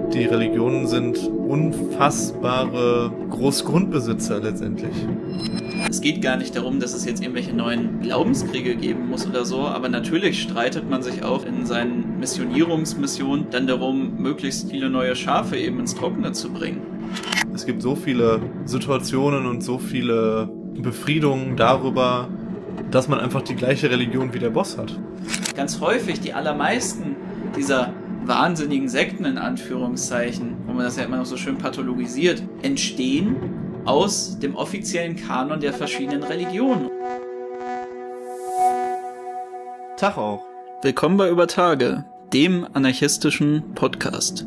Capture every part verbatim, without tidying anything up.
Die Religionen sind unfassbare Großgrundbesitzer letztendlich. Es geht gar nicht darum, dass es jetzt irgendwelche neuen Glaubenskriege geben muss oder so, aber natürlich streitet man sich auch in seinen Missionierungsmissionen dann darum, möglichst viele neue Schafe eben ins Trockene zu bringen. Es gibt so viele Situationen und so viele Befriedungen darüber, dass man einfach die gleiche Religion wie der Boss hat. Ganz häufig, die allermeisten dieser wahnsinnigen Sekten in Anführungszeichen, wo man das ja immer noch so schön pathologisiert, entstehen aus dem offiziellen Kanon der verschiedenen Religionen. Tag auch. Willkommen bei Über Tage, dem anarchistischen Podcast.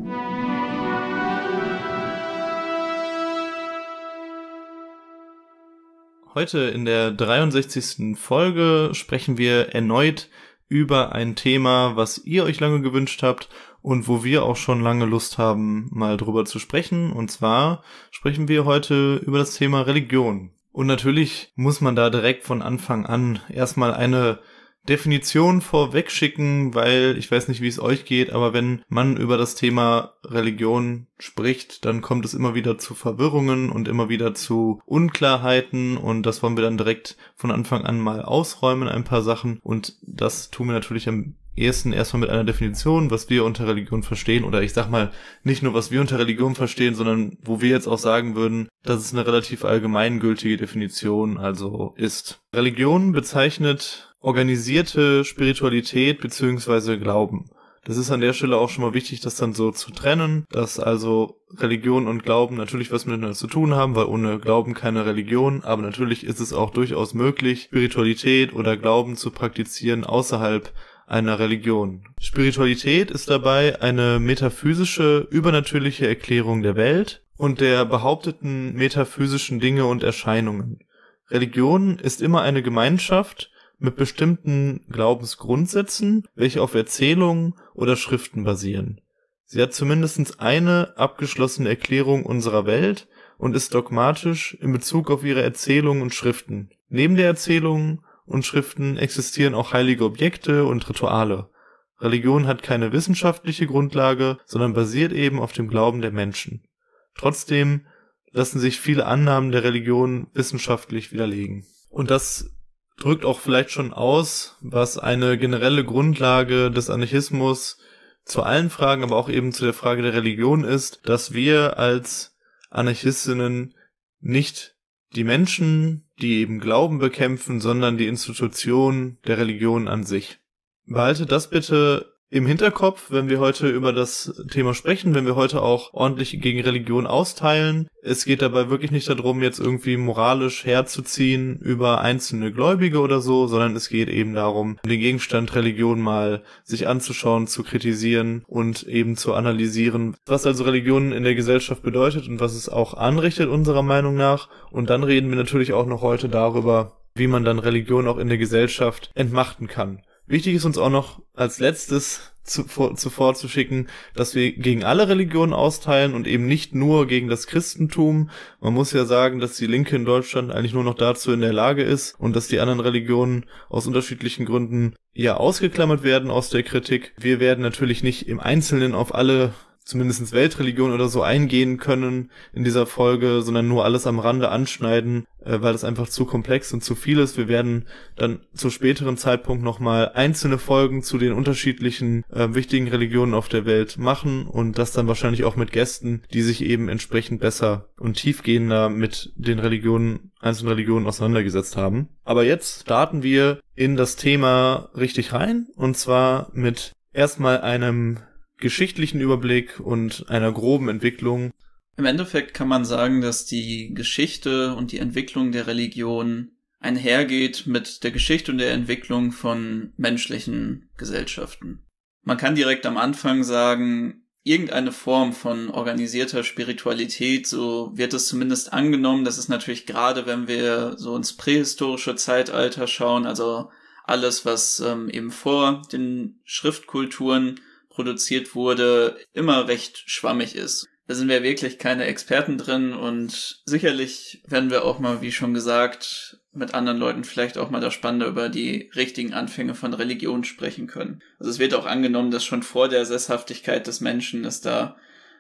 Heute in der dreiundsechzigsten Folge sprechen wir erneut über ein Thema, was ihr euch lange gewünscht habt und wo wir auch schon lange Lust haben, mal drüber zu sprechen. Und zwar sprechen wir heute über das Thema Religion. Und natürlich muss man da direkt von Anfang an erstmal eine Definition vorweg schicken, weil ich weiß nicht, wie es euch geht, aber wenn man über das Thema Religion spricht, dann kommt es immer wieder zu Verwirrungen und immer wieder zu Unklarheiten und das wollen wir dann direkt von Anfang an mal ausräumen, ein paar Sachen, und das tun wir natürlich am ehesten erstmal mit einer Definition, was wir unter Religion verstehen, oder ich sag mal, nicht nur was wir unter Religion verstehen, sondern wo wir jetzt auch sagen würden, dass es eine relativ allgemeingültige Definition also ist. Religion bezeichnet organisierte Spiritualität beziehungsweise Glauben. Das ist an der Stelle auch schon mal wichtig, das dann so zu trennen, dass also Religion und Glauben natürlich was miteinander zu tun haben, weil ohne Glauben keine Religion, aber natürlich ist es auch durchaus möglich, Spiritualität oder Glauben zu praktizieren außerhalb einer Religion. Spiritualität ist dabei eine metaphysische, übernatürliche Erklärung der Welt und der behaupteten metaphysischen Dinge und Erscheinungen. Religion ist immer eine Gemeinschaft mit bestimmten Glaubensgrundsätzen, welche auf Erzählungen oder Schriften basieren. Sie hat zumindest eine abgeschlossene Erklärung unserer Welt und ist dogmatisch in Bezug auf ihre Erzählungen und Schriften. Neben der Erzählungen und Schriften existieren auch heilige Objekte und Rituale. Religion hat keine wissenschaftliche Grundlage, sondern basiert eben auf dem Glauben der Menschen. Trotzdem lassen sich viele Annahmen der Religion wissenschaftlich widerlegen. Und das drückt auch vielleicht schon aus, was eine generelle Grundlage des Anarchismus zu allen Fragen, aber auch eben zu der Frage der Religion ist, dass wir als Anarchistinnen nicht die Menschen, die eben Glauben bekämpfen, sondern die Institution der Religion an sich. Behaltet das bitte im Hinterkopf, wenn wir heute über das Thema sprechen, wenn wir heute auch ordentlich gegen Religion austeilen. Es geht dabei wirklich nicht darum, jetzt irgendwie moralisch herzuziehen über einzelne Gläubige oder so, sondern es geht eben darum, den Gegenstand Religion mal sich anzuschauen, zu kritisieren und eben zu analysieren, was also Religion in der Gesellschaft bedeutet und was es auch anrichtet unserer Meinung nach. Und dann reden wir natürlich auch noch heute darüber, wie man dann Religion auch in der Gesellschaft entmachten kann. Wichtig ist uns auch noch als letztes zuvor, zuvor zu schicken, dass wir gegen alle Religionen austeilen und eben nicht nur gegen das Christentum. Man muss ja sagen, dass die Linke in Deutschland eigentlich nur noch dazu in der Lage ist und dass die anderen Religionen aus unterschiedlichen Gründen ja ausgeklammert werden aus der Kritik. Wir werden natürlich nicht im Einzelnen auf alle zumindest Weltreligionen oder so eingehen können in dieser Folge, sondern nur alles am Rande anschneiden, äh, weil das einfach zu komplex und zu viel ist. Wir werden dann zu späteren Zeitpunkt nochmal einzelne Folgen zu den unterschiedlichen äh, wichtigen Religionen auf der Welt machen und das dann wahrscheinlich auch mit Gästen, die sich eben entsprechend besser und tiefgehender mit den Religionen, einzelnen Religionen auseinandergesetzt haben. Aber jetzt starten wir in das Thema richtig rein, und zwar mit erstmal einem geschichtlichen Überblick und einer groben Entwicklung. Im Endeffekt kann man sagen, dass die Geschichte und die Entwicklung der Religion einhergeht mit der Geschichte und der Entwicklung von menschlichen Gesellschaften. Man kann direkt am Anfang sagen, irgendeine Form von organisierter Spiritualität, so wird es zumindest angenommen. Das ist natürlich gerade, wenn wir so ins prähistorische Zeitalter schauen, also alles, was ähm, eben vor den Schriftkulturen produziert wurde, immer recht schwammig ist. Da sind wir wirklich keine Experten drin und sicherlich werden wir auch mal, wie schon gesagt, mit anderen Leuten vielleicht auch mal das Spannende über die richtigen Anfänge von Religion sprechen können. Also es wird auch angenommen, dass schon vor der Sesshaftigkeit des Menschen es da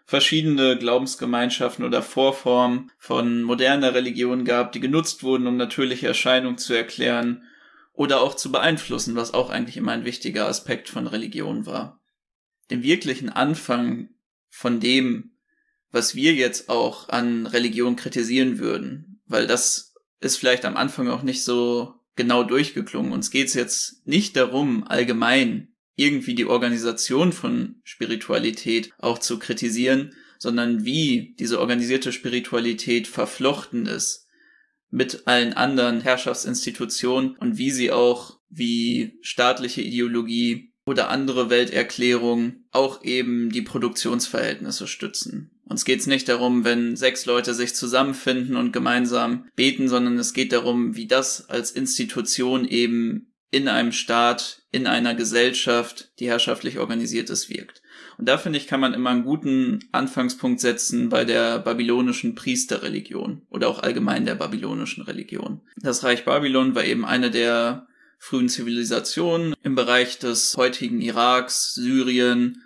verschiedene Glaubensgemeinschaften oder Vorformen von moderner Religion gab, die genutzt wurden, um natürliche Erscheinungen zu erklären oder auch zu beeinflussen, was auch eigentlich immer ein wichtiger Aspekt von Religion war. Den wirklichen Anfang von dem, was wir jetzt auch an Religion kritisieren würden, weil das ist vielleicht am Anfang auch nicht so genau durchgeklungen. Uns geht es jetzt nicht darum, allgemein irgendwie die Organisation von Spiritualität auch zu kritisieren, sondern wie diese organisierte Spiritualität verflochten ist mit allen anderen Herrschaftsinstitutionen und wie sie auch wie staatliche Ideologie oder andere Welterklärungen auch eben die Produktionsverhältnisse stützen. Uns geht es nicht darum, wenn sechs Leute sich zusammenfinden und gemeinsam beten, sondern es geht darum, wie das als Institution eben in einem Staat, in einer Gesellschaft, die herrschaftlich organisiert ist, wirkt. Und da, finde ich, kann man immer einen guten Anfangspunkt setzen bei der babylonischen Priesterreligion oder auch allgemein der babylonischen Religion. Das Reich Babylon war eben eine der frühen Zivilisationen im Bereich des heutigen Iraks, Syrien,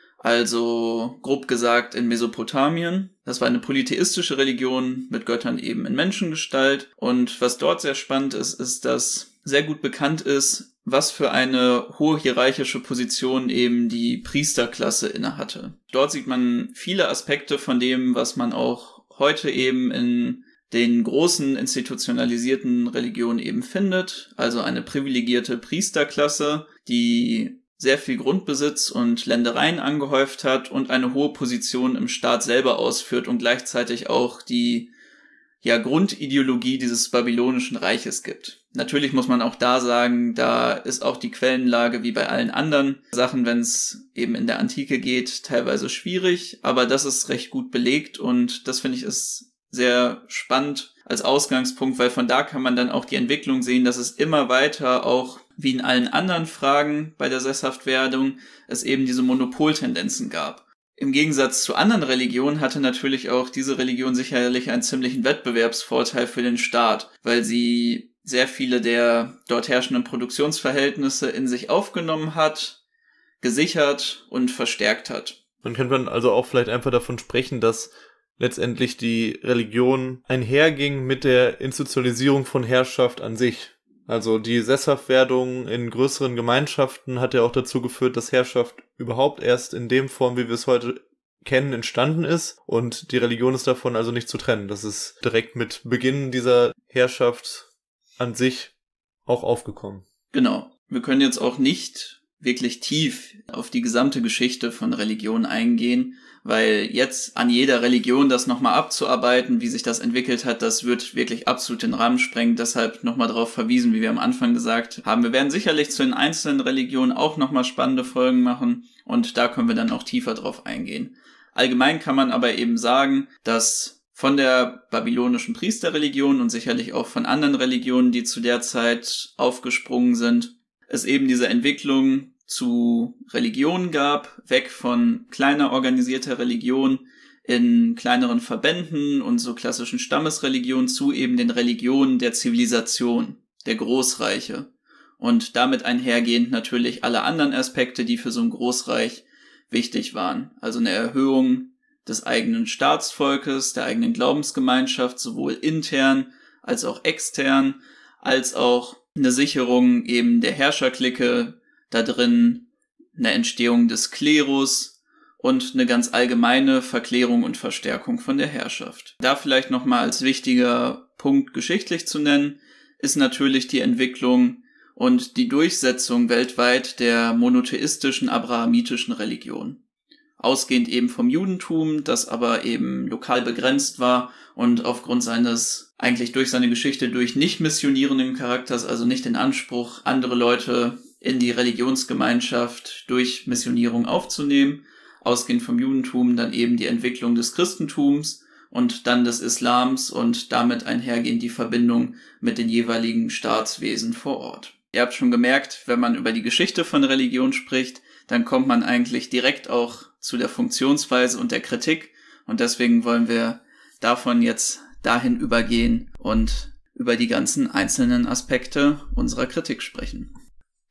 also grob gesagt in Mesopotamien. Das war eine polytheistische Religion mit Göttern eben in Menschengestalt. Und was dort sehr spannend ist, ist, dass sehr gut bekannt ist, was für eine hohe hierarchische Position eben die Priesterklasse innehatte. Dort sieht man viele Aspekte von dem, was man auch heute eben in den großen institutionalisierten Religionen eben findet. Also eine privilegierte Priesterklasse, die sehr viel Grundbesitz und Ländereien angehäuft hat und eine hohe Position im Staat selber ausführt und gleichzeitig auch die ja Grundideologie dieses babylonischen Reiches gibt. Natürlich muss man auch da sagen, da ist auch die Quellenlage wie bei allen anderen Sachen, wenn es eben in der Antike geht, teilweise schwierig, aber das ist recht gut belegt und das finde ich ist sehr spannend als Ausgangspunkt, weil von da kann man dann auch die Entwicklung sehen, dass es immer weiter auch wie in allen anderen Fragen bei der Sesshaftwerdung es eben diese Monopoltendenzen gab. Im Gegensatz zu anderen Religionen hatte natürlich auch diese Religion sicherlich einen ziemlichen Wettbewerbsvorteil für den Staat, weil sie sehr viele der dort herrschenden Produktionsverhältnisse in sich aufgenommen hat, gesichert und verstärkt hat. Man könnte man also auch vielleicht einfach davon sprechen, dass letztendlich die Religion einherging mit der Institutionalisierung von Herrschaft an sich. Also die Sesshaftwerdung in größeren Gemeinschaften hat ja auch dazu geführt, dass Herrschaft überhaupt erst in dem Form, wie wir es heute kennen, entstanden ist. Und die Religion ist davon also nicht zu trennen. Das ist direkt mit Beginn dieser Herrschaft an sich auch aufgekommen. Genau. Wir können jetzt auch nicht wirklich tief auf die gesamte Geschichte von Religion eingehen, weil jetzt an jeder Religion das nochmal abzuarbeiten, wie sich das entwickelt hat, das wird wirklich absolut den Rahmen sprengen. Deshalb nochmal darauf verwiesen, wie wir am Anfang gesagt haben. Wir werden sicherlich zu den einzelnen Religionen auch nochmal spannende Folgen machen und da können wir dann auch tiefer drauf eingehen. Allgemein kann man aber eben sagen, dass von der babylonischen Priesterreligion und sicherlich auch von anderen Religionen, die zu der Zeit aufgesprungen sind, es eben diese Entwicklung zu Religionen gab, weg von kleiner organisierter Religion in kleineren Verbänden und so klassischen Stammesreligionen zu eben den Religionen der Zivilisation, der Großreiche. Und damit einhergehend natürlich alle anderen Aspekte, die für so ein Großreich wichtig waren. Also eine Erhöhung des eigenen Staatsvolkes, der eigenen Glaubensgemeinschaft, sowohl intern als auch extern, als auch eine Sicherung eben der Herrscherklicke, da drin eine Entstehung des Klerus und eine ganz allgemeine Verklärung und Verstärkung von der Herrschaft. Da vielleicht nochmal als wichtiger Punkt geschichtlich zu nennen, ist natürlich die Entwicklung und die Durchsetzung weltweit der monotheistischen abrahamitischen Religion. Ausgehend eben vom Judentum, das aber eben lokal begrenzt war und aufgrund seines, eigentlich durch seine Geschichte, durch nicht missionierenden Charakters, also nicht den Anspruch, andere Leute in die Religionsgemeinschaft durch Missionierung aufzunehmen, ausgehend vom Judentum dann eben die Entwicklung des Christentums und dann des Islams und damit einhergehend die Verbindung mit den jeweiligen Staatswesen vor Ort. Ihr habt schon gemerkt, wenn man über die Geschichte von Religion spricht, dann kommt man eigentlich direkt auch zu der Funktionsweise und der Kritik und deswegen wollen wir davon jetzt dahin übergehen und über die ganzen einzelnen Aspekte unserer Kritik sprechen.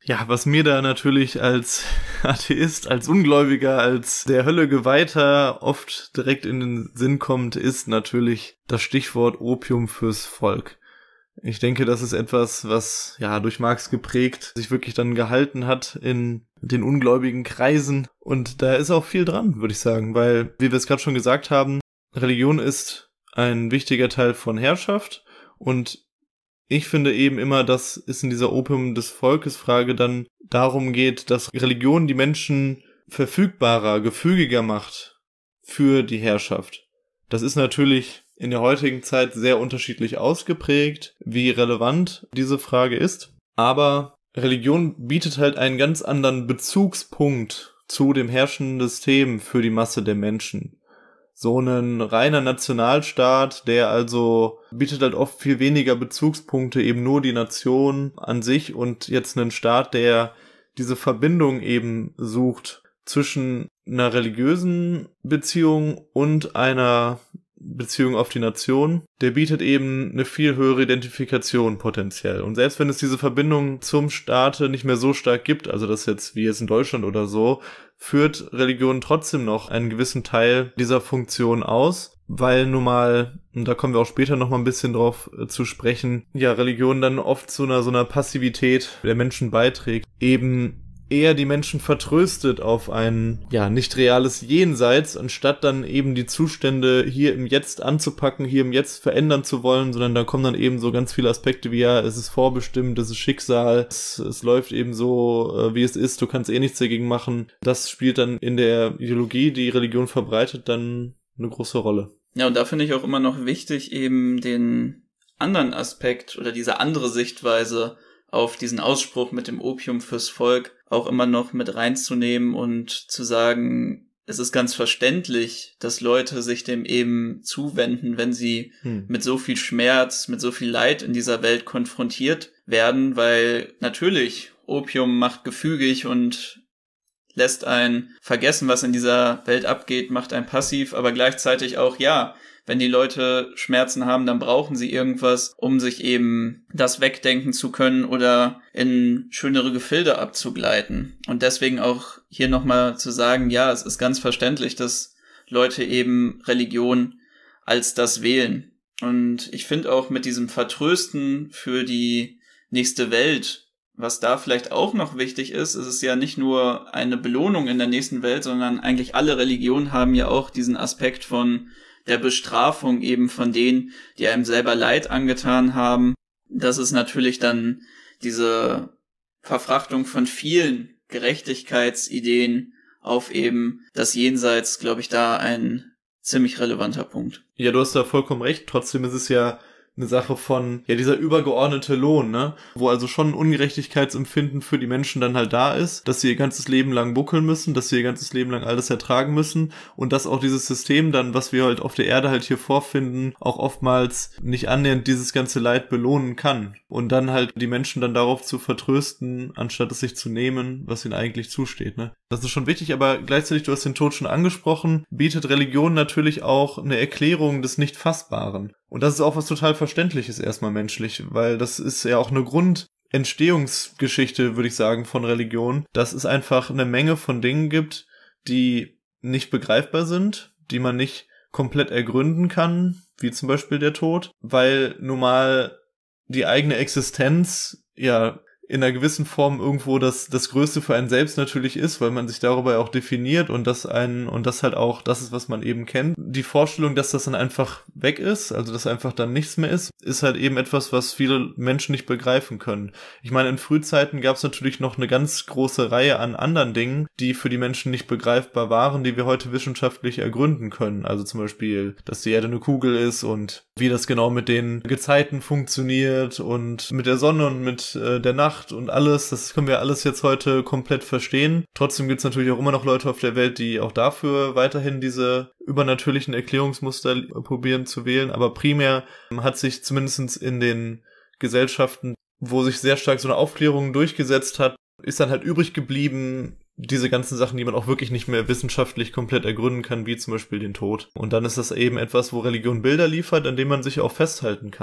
Ja, was mir da natürlich als Atheist, als Ungläubiger, als der Hölle Geweihter oft direkt in den Sinn kommt, ist natürlich das Stichwort Opium fürs Volk. Ich denke, das ist etwas, was ja durch Marx geprägt sich wirklich dann gehalten hat in den ungläubigen Kreisen. Und da ist auch viel dran, würde ich sagen, weil, wie wir es gerade schon gesagt haben, Religion ist ein wichtiger Teil von Herrschaft und ich finde eben immer, dass es in dieser Opium des Volkes Frage dann darum geht, dass Religion die Menschen verfügbarer, gefügiger macht für die Herrschaft. Das ist natürlich in der heutigen Zeit sehr unterschiedlich ausgeprägt, wie relevant diese Frage ist. Aber Religion bietet halt einen ganz anderen Bezugspunkt zu dem herrschenden System für die Masse der Menschen. So ein reiner Nationalstaat, der also bietet halt oft viel weniger Bezugspunkte, eben nur die Nation an sich und jetzt einen Staat, der diese Verbindung eben sucht zwischen einer religiösen Beziehung und einer Beziehung auf die Nation, der bietet eben eine viel höhere Identifikation potenziell. Und selbst wenn es diese Verbindung zum Staate nicht mehr so stark gibt, also das jetzt wie jetzt in Deutschland oder so, führt Religion trotzdem noch einen gewissen Teil dieser Funktion aus, weil nun mal, und da kommen wir auch später noch mal ein bisschen drauf äh, zu sprechen, ja, Religion dann oft zu einer so einer Passivität der Menschen beiträgt, eben eher die Menschen vertröstet auf ein, ja, nicht reales Jenseits, anstatt dann eben die Zustände hier im Jetzt anzupacken, hier im Jetzt verändern zu wollen, sondern da kommen dann eben so ganz viele Aspekte wie, ja, es ist vorbestimmt, es ist Schicksal, es, es läuft eben so, äh, wie es ist, du kannst eh nichts dagegen machen. Das spielt dann in der Ideologie, die Religion verbreitet, dann eine große Rolle. Ja, und da finde ich auch immer noch wichtig, eben den anderen Aspekt oder diese andere Sichtweise auf diesen Ausspruch mit dem Opium fürs Volk auch immer noch mit reinzunehmen und zu sagen, es ist ganz verständlich, dass Leute sich dem eben zuwenden, wenn sie hm. mit so viel Schmerz, mit so viel Leid in dieser Welt konfrontiert werden, weil natürlich Opium macht gefügig und lässt einen vergessen, was in dieser Welt abgeht, macht einen passiv, aber gleichzeitig auch, ja, wenn die Leute Schmerzen haben, dann brauchen sie irgendwas, um sich eben das wegdenken zu können oder in schönere Gefilde abzugleiten. Und deswegen auch hier nochmal zu sagen, ja, es ist ganz verständlich, dass Leute eben Religion als das wählen. Und ich finde auch mit diesem Vertrösten für die nächste Welt, was da vielleicht auch noch wichtig ist, ist es ja nicht nur eine Belohnung in der nächsten Welt, sondern eigentlich alle Religionen haben ja auch diesen Aspekt von der Bestrafung eben von denen, die einem selber Leid angetan haben. Das ist natürlich dann diese Verfrachtung von vielen Gerechtigkeitsideen auf eben das Jenseits, glaube ich, da ein ziemlich relevanter Punkt. Ja, du hast da vollkommen recht. Trotzdem ist es ja eine Sache von, ja, dieser übergeordnete Lohn, ne? Wo also schon ein Ungerechtigkeitsempfinden für die Menschen dann halt da ist, dass sie ihr ganzes Leben lang buckeln müssen, dass sie ihr ganzes Leben lang alles ertragen müssen und dass auch dieses System dann, was wir halt auf der Erde halt hier vorfinden, auch oftmals nicht annähernd dieses ganze Leid belohnen kann. Und dann halt die Menschen dann darauf zu vertrösten, anstatt es sich zu nehmen, was ihnen eigentlich zusteht, ne? Das ist schon wichtig, aber gleichzeitig, du hast den Tod schon angesprochen, bietet Religion natürlich auch eine Erklärung des Nicht-Fassbaren. Und das ist auch was total Verständliches erstmal menschlich, weil das ist ja auch eine Grundentstehungsgeschichte, würde ich sagen, von Religion, dass es einfach eine Menge von Dingen gibt, die nicht begreifbar sind, die man nicht komplett ergründen kann, wie zum Beispiel der Tod, weil nun mal die eigene Existenz, ja, in einer gewissen Form irgendwo das das Größte für einen selbst natürlich ist, weil man sich darüber auch definiert und das einen und das halt auch das ist, was man eben kennt. Die Vorstellung, dass das dann einfach weg ist, also dass einfach dann nichts mehr ist, ist halt eben etwas, was viele Menschen nicht begreifen können. Ich meine, in Frühzeiten gab es natürlich noch eine ganz große Reihe an anderen Dingen, die für die Menschen nicht begreifbar waren, die wir heute wissenschaftlich ergründen können. Also zum Beispiel, dass die Erde eine Kugel ist und wie das genau mit den Gezeiten funktioniert und mit der Sonne und mit äh, der Nacht und alles, das können wir alles jetzt heute komplett verstehen. Trotzdem gibt es natürlich auch immer noch Leute auf der Welt, die auch dafür weiterhin diese übernatürlichen Erklärungsmuster probieren zu wählen, aber primär hat sich zumindest in den Gesellschaften, wo sich sehr stark so eine Aufklärung durchgesetzt hat, ist dann halt übrig geblieben, diese ganzen Sachen, die man auch wirklich nicht mehr wissenschaftlich komplett ergründen kann, wie zum Beispiel den Tod. Und dann ist das eben etwas, wo Religion Bilder liefert, an dem man sich auch festhalten kann.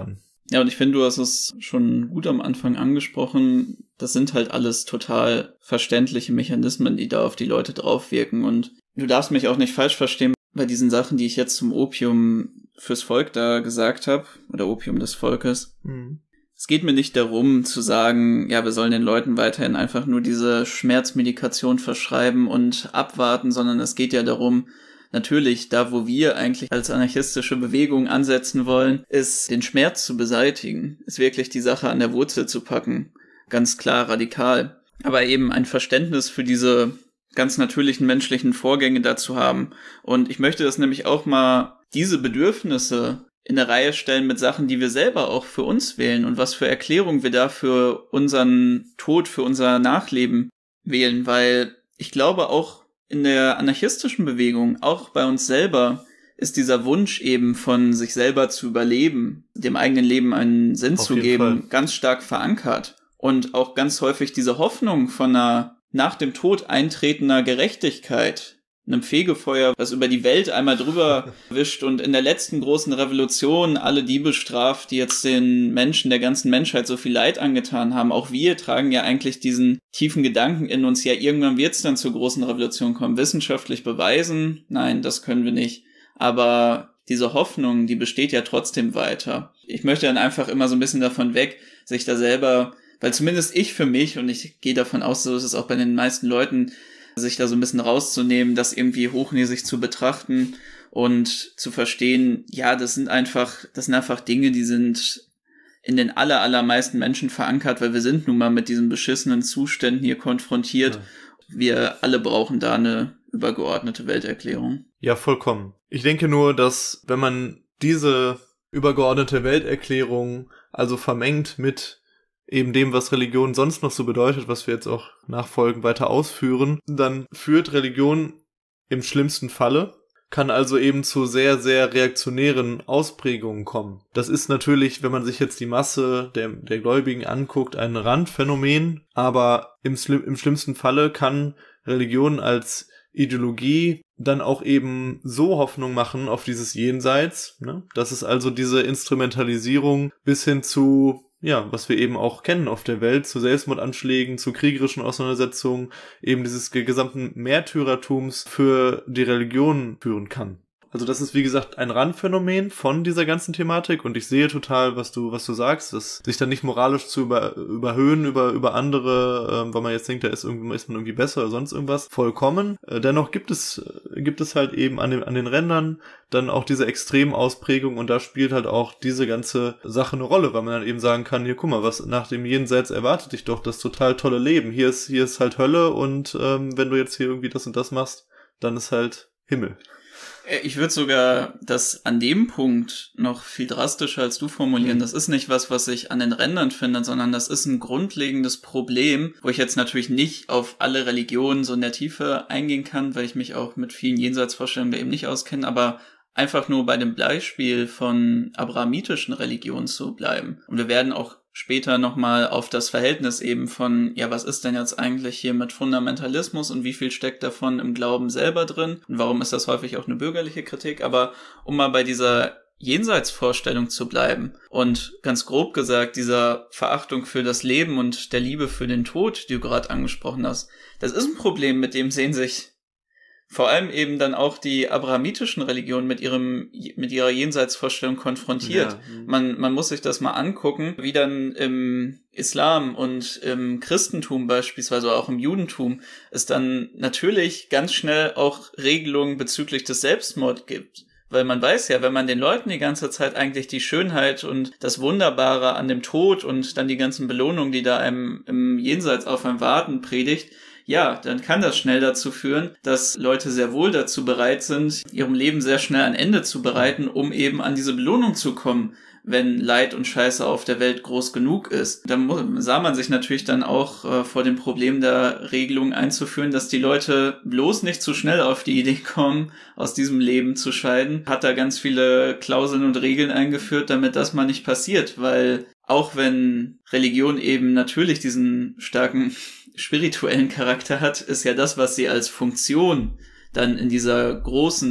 Ja, und ich finde, du hast es schon gut am Anfang angesprochen. Das sind halt alles total verständliche Mechanismen, die da auf die Leute draufwirken. Und du darfst mich auch nicht falsch verstehen bei diesen Sachen, die ich jetzt zum Opium fürs Volk da gesagt habe, oder Opium des Volkes. Mhm. Es geht mir nicht darum zu sagen, ja, wir sollen den Leuten weiterhin einfach nur diese Schmerzmedikation verschreiben und abwarten, sondern es geht ja darum, natürlich, da wo wir eigentlich als anarchistische Bewegung ansetzen wollen, ist den Schmerz zu beseitigen, ist wirklich die Sache an der Wurzel zu packen. Ganz klar, radikal. Aber eben ein Verständnis für diese ganz natürlichen menschlichen Vorgänge dazu haben. Und ich möchte das nämlich auch mal, diese Bedürfnisse in eine Reihe stellen mit Sachen, die wir selber auch für uns wählen und was für Erklärungen wir da für unseren Tod, für unser Nachleben wählen, weil ich glaube auch in der anarchistischen Bewegung, auch bei uns selber, ist dieser Wunsch eben von sich selber zu überleben, dem eigenen Leben einen Sinn Auf zu geben, Fall. ganz stark verankert. Und auch ganz häufig diese Hoffnung von einer nach dem Tod eintretender Gerechtigkeit, einem Fegefeuer, was über die Welt einmal drüber wischt und in der letzten großen Revolution alle die bestraft, die jetzt den Menschen der ganzen Menschheit so viel Leid angetan haben. Auch wir tragen ja eigentlich diesen tiefen Gedanken in uns, ja, irgendwann wird es dann zur großen Revolution kommen. Wissenschaftlich beweisen? Nein, das können wir nicht. Aber diese Hoffnung, die besteht ja trotzdem weiter. Ich möchte dann einfach immer so ein bisschen davon weg, sich da selber, weil zumindest ich für mich, und ich gehe davon aus, so ist es auch bei den meisten Leuten, sich da so ein bisschen rauszunehmen, das irgendwie hochnäsig zu betrachten und zu verstehen, ja, das sind einfach, das sind einfach Dinge, die sind in den aller, allermeisten Menschen verankert, weil wir sind nun mal mit diesen beschissenen Zuständen hier konfrontiert. Ja. Wir alle brauchen da eine übergeordnete Welterklärung. Ja, vollkommen. Ich denke nur, dass wenn man diese übergeordnete Welterklärung also vermengt mit eben dem, was Religion sonst noch so bedeutet, was wir jetzt auch nachfolgend weiter ausführen, dann führt Religion im schlimmsten Falle, kann also eben zu sehr, sehr reaktionären Ausprägungen kommen. Das ist natürlich, wenn man sich jetzt die Masse der, der Gläubigen anguckt, ein Randphänomen, aber im, im schlimmsten Falle kann Religion als Ideologie dann auch eben so Hoffnung machen auf dieses Jenseits, ne? Dass es also diese Instrumentalisierung bis hin zu, ja, was wir eben auch kennen auf der Welt, zu Selbstmordanschlägen, zu kriegerischen Auseinandersetzungen, eben dieses gesamten Märtyrertums für die Religion führen kann. Also das ist, wie gesagt, ein Randphänomen von dieser ganzen Thematik und ich sehe total, was du was du sagst, dass sich dann nicht moralisch zu über, überhöhen über über andere, ähm, weil man jetzt denkt, da ist, irgendwie, ist man irgendwie besser oder sonst irgendwas, vollkommen. Äh, dennoch gibt es gibt es halt eben an den, an den Rändern dann auch diese extremen Ausprägungen und da spielt halt auch diese ganze Sache eine Rolle, weil man dann eben sagen kann, hier guck mal, was nach dem Jenseits erwartet dich doch das total tolle Leben. Hier ist hier ist halt Hölle und ähm, wenn du jetzt hier irgendwie das und das machst, dann ist halt Himmel. Ich würde sogar das an dem Punkt noch viel drastischer als du formulieren. Das ist nicht was, was ich an den Rändern finde, sondern das ist ein grundlegendes Problem, wo ich jetzt natürlich nicht auf alle Religionen so in der Tiefe eingehen kann, weil ich mich auch mit vielen Jenseitsvorstellungen eben nicht auskenne, aber einfach nur bei dem Beispiel von abrahamitischen Religionen zu bleiben. Und wir werden auch später nochmal auf das Verhältnis eben von, ja, was ist denn jetzt eigentlich hier mit Fundamentalismus und wie viel steckt davon im Glauben selber drin und warum ist das häufig auch eine bürgerliche Kritik, aber um mal bei dieser Jenseitsvorstellung zu bleiben und ganz grob gesagt dieser Verachtung für das Leben und der Liebe für den Tod, die du gerade angesprochen hast, das ist ein Problem, mit dem sehen sich vor allem eben dann auch die abrahamitischen Religionen mit ihrem, mit ihrer Jenseitsvorstellung konfrontiert. Ja. Man, man muss sich das mal angucken, wie dann im Islam und im Christentum beispielsweise, auch im Judentum, es dann natürlich ganz schnell auch Regelungen bezüglich des Selbstmords gibt. Weil man weiß ja, wenn man den Leuten die ganze Zeit eigentlich die Schönheit und das Wunderbare an dem Tod und dann die ganzen Belohnungen, die da einem im Jenseits auf einem warten, predigt, ja, dann kann das schnell dazu führen, dass Leute sehr wohl dazu bereit sind, ihrem Leben sehr schnell ein Ende zu bereiten, um eben an diese Belohnung zu kommen, wenn Leid und Scheiße auf der Welt groß genug ist. Da sah man sich natürlich dann auch äh, vor dem Problem der Regelung einzuführen, dass die Leute bloß nicht zu schnell auf die Idee kommen, aus diesem Leben zu scheiden. Hat da ganz viele Klauseln und Regeln eingeführt, damit das mal nicht passiert, weil auch wenn Religion eben natürlich diesen starken spirituellen Charakter hat, ist ja das, was sie als Funktion dann in dieser großen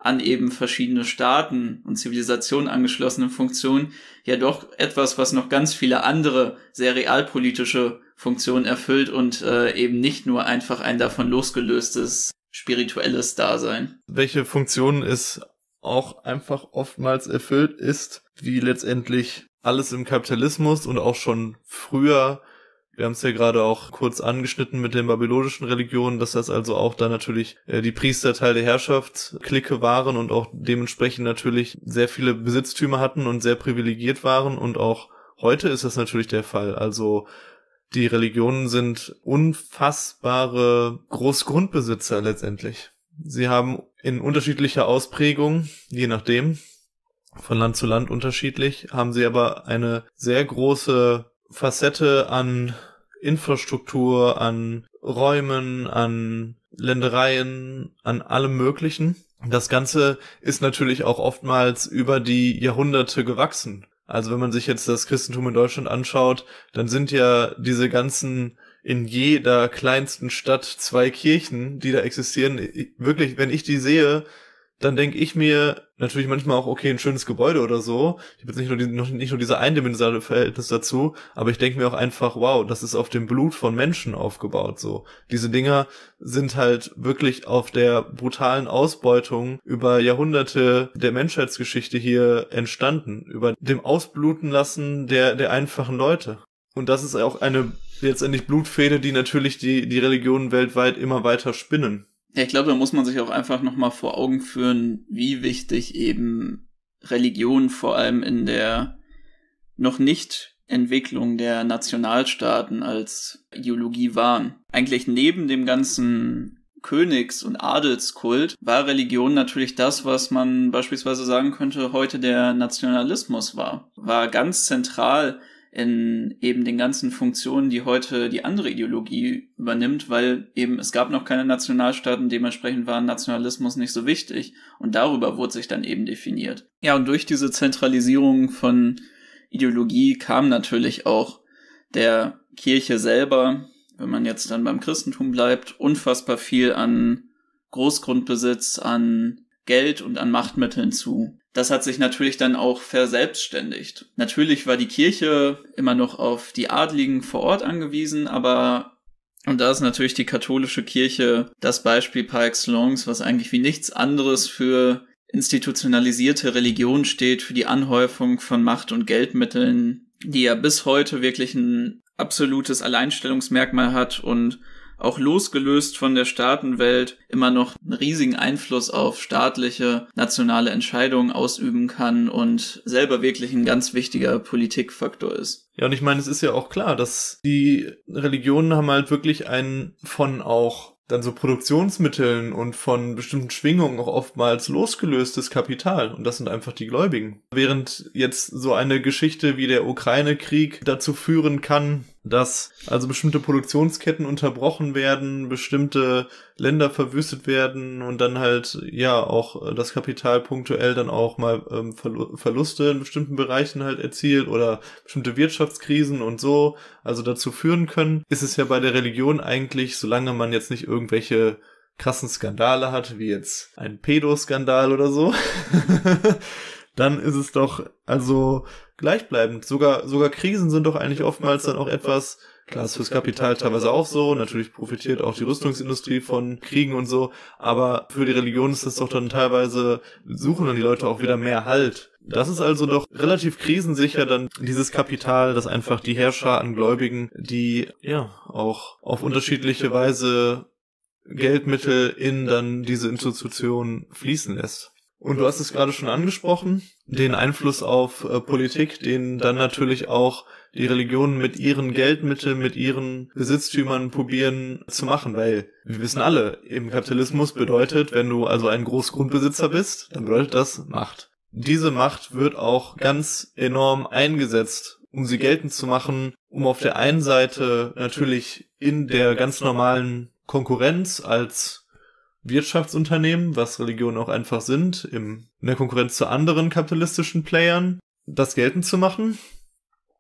an eben verschiedene Staaten und Zivilisationen angeschlossene Funktionen ja doch etwas, was noch ganz viele andere sehr realpolitische Funktionen erfüllt und äh, eben nicht nur einfach ein davon losgelöstes spirituelles Dasein. Welche Funktion es auch einfach oftmals erfüllt ist, wie letztendlich alles im Kapitalismus und auch schon früher. Wir haben es ja gerade auch kurz angeschnitten mit den babylonischen Religionen, dass das also auch da natürlich äh, die Priester Teil der Herrschaftsklicke waren und auch dementsprechend natürlich sehr viele Besitztümer hatten und sehr privilegiert waren. Und auch heute ist das natürlich der Fall. Also die Religionen sind unfassbare Großgrundbesitzer letztendlich. Sie haben in unterschiedlicher Ausprägung, je nachdem, von Land zu Land unterschiedlich, haben sie aber eine sehr große Facette an Infrastruktur, an Räumen, an Ländereien, an allem Möglichen. Das Ganze ist natürlich auch oftmals über die Jahrhunderte gewachsen. Also wenn man sich jetzt das Christentum in Deutschland anschaut, dann sind ja diese ganzen in jeder kleinsten Stadt zwei Kirchen, die da existieren. Wirklich, wenn ich die sehe, dann denke ich mir natürlich manchmal auch, okay, ein schönes Gebäude oder so. Ich habe jetzt nicht nur, die, noch, nicht nur diese eindimensionale Verhältnis dazu, aber ich denke mir auch einfach, wow, das ist auf dem Blut von Menschen aufgebaut. So, diese Dinger sind halt wirklich auf der brutalen Ausbeutung über Jahrhunderte der Menschheitsgeschichte hier entstanden, über dem Ausbluten lassen der der einfachen Leute. Und das ist auch eine letztendlich Blutfehde, die natürlich die die Religionen weltweit immer weiter spinnen. Ja, ich glaube, da muss man sich auch einfach nochmal vor Augen führen, wie wichtig eben Religion vor allem in der noch nicht Entwicklung der Nationalstaaten als Ideologie waren. Eigentlich neben dem ganzen Königs- und Adelskult war Religion natürlich das, was man beispielsweise sagen könnte, heute der Nationalismus war. War ganz zentral in eben den ganzen Funktionen, die heute die andere Ideologie übernimmt, weil eben es gab noch keine Nationalstaaten, dementsprechend war Nationalismus nicht so wichtig und darüber wurde sich dann eben definiert. Ja, und durch diese Zentralisierung von Ideologie kam natürlich auch der Kirche selber, wenn man jetzt dann beim Christentum bleibt, unfassbar viel an Großgrundbesitz, an Geld und an Machtmitteln zu. Das hat sich natürlich dann auch verselbstständigt. Natürlich war die Kirche immer noch auf die Adligen vor Ort angewiesen, aber, und da ist natürlich die katholische Kirche das Beispiel par excellence, was eigentlich wie nichts anderes für institutionalisierte Religion steht, für die Anhäufung von Macht- und Geldmitteln, die ja bis heute wirklich ein absolutes Alleinstellungsmerkmal hat und auch losgelöst von der Staatenwelt immer noch einen riesigen Einfluss auf staatliche, nationale Entscheidungen ausüben kann und selber wirklich ein ganz wichtiger Politikfaktor ist. Ja, und ich meine, es ist ja auch klar, dass die Religionen haben halt wirklich einen von auch dann so Produktionsmitteln und von bestimmten Schwingungen auch oftmals losgelöstes Kapital. Und das sind einfach die Gläubigen. Während jetzt so eine Geschichte wie der Ukraine-Krieg dazu führen kann, dass also bestimmte Produktionsketten unterbrochen werden, bestimmte Länder verwüstet werden und dann halt, ja, auch das Kapital punktuell dann auch mal ähm, Verluste in bestimmten Bereichen halt erzielt oder bestimmte Wirtschaftskrisen und so, also dazu führen können, ist es ja bei der Religion eigentlich, solange man jetzt nicht irgendwelche krassen Skandale hat, wie jetzt ein Pädoskandal oder so, dann ist es doch also gleichbleibend. Sogar sogar Krisen sind doch eigentlich oftmals dann auch etwas, klar ist fürs Kapital teilweise auch so, natürlich profitiert auch die Rüstungsindustrie von Kriegen und so, aber für die Religion ist das doch dann teilweise, suchen dann die Leute auch wieder mehr Halt. Das ist also doch relativ krisensicher dann dieses Kapital, das einfach die Herrscher an Gläubigen, die ja auch auf unterschiedliche Weise Geldmittel in dann diese Institution fließen lässt. Und du hast es gerade schon angesprochen, den Einfluss auf äh, Politik, den dann natürlich auch die Religionen mit ihren Geldmitteln, mit ihren Besitztümern probieren zu machen, weil wir wissen alle, im Kapitalismus bedeutet, wenn du also ein Großgrundbesitzer bist, dann bedeutet das Macht. Diese Macht wird auch ganz enorm eingesetzt, um sie geltend zu machen, um auf der einen Seite natürlich in der ganz normalen Konkurrenz als Wirtschaftsunternehmen, was Religionen auch einfach sind, im, in der Konkurrenz zu anderen kapitalistischen Playern, das geltend zu machen.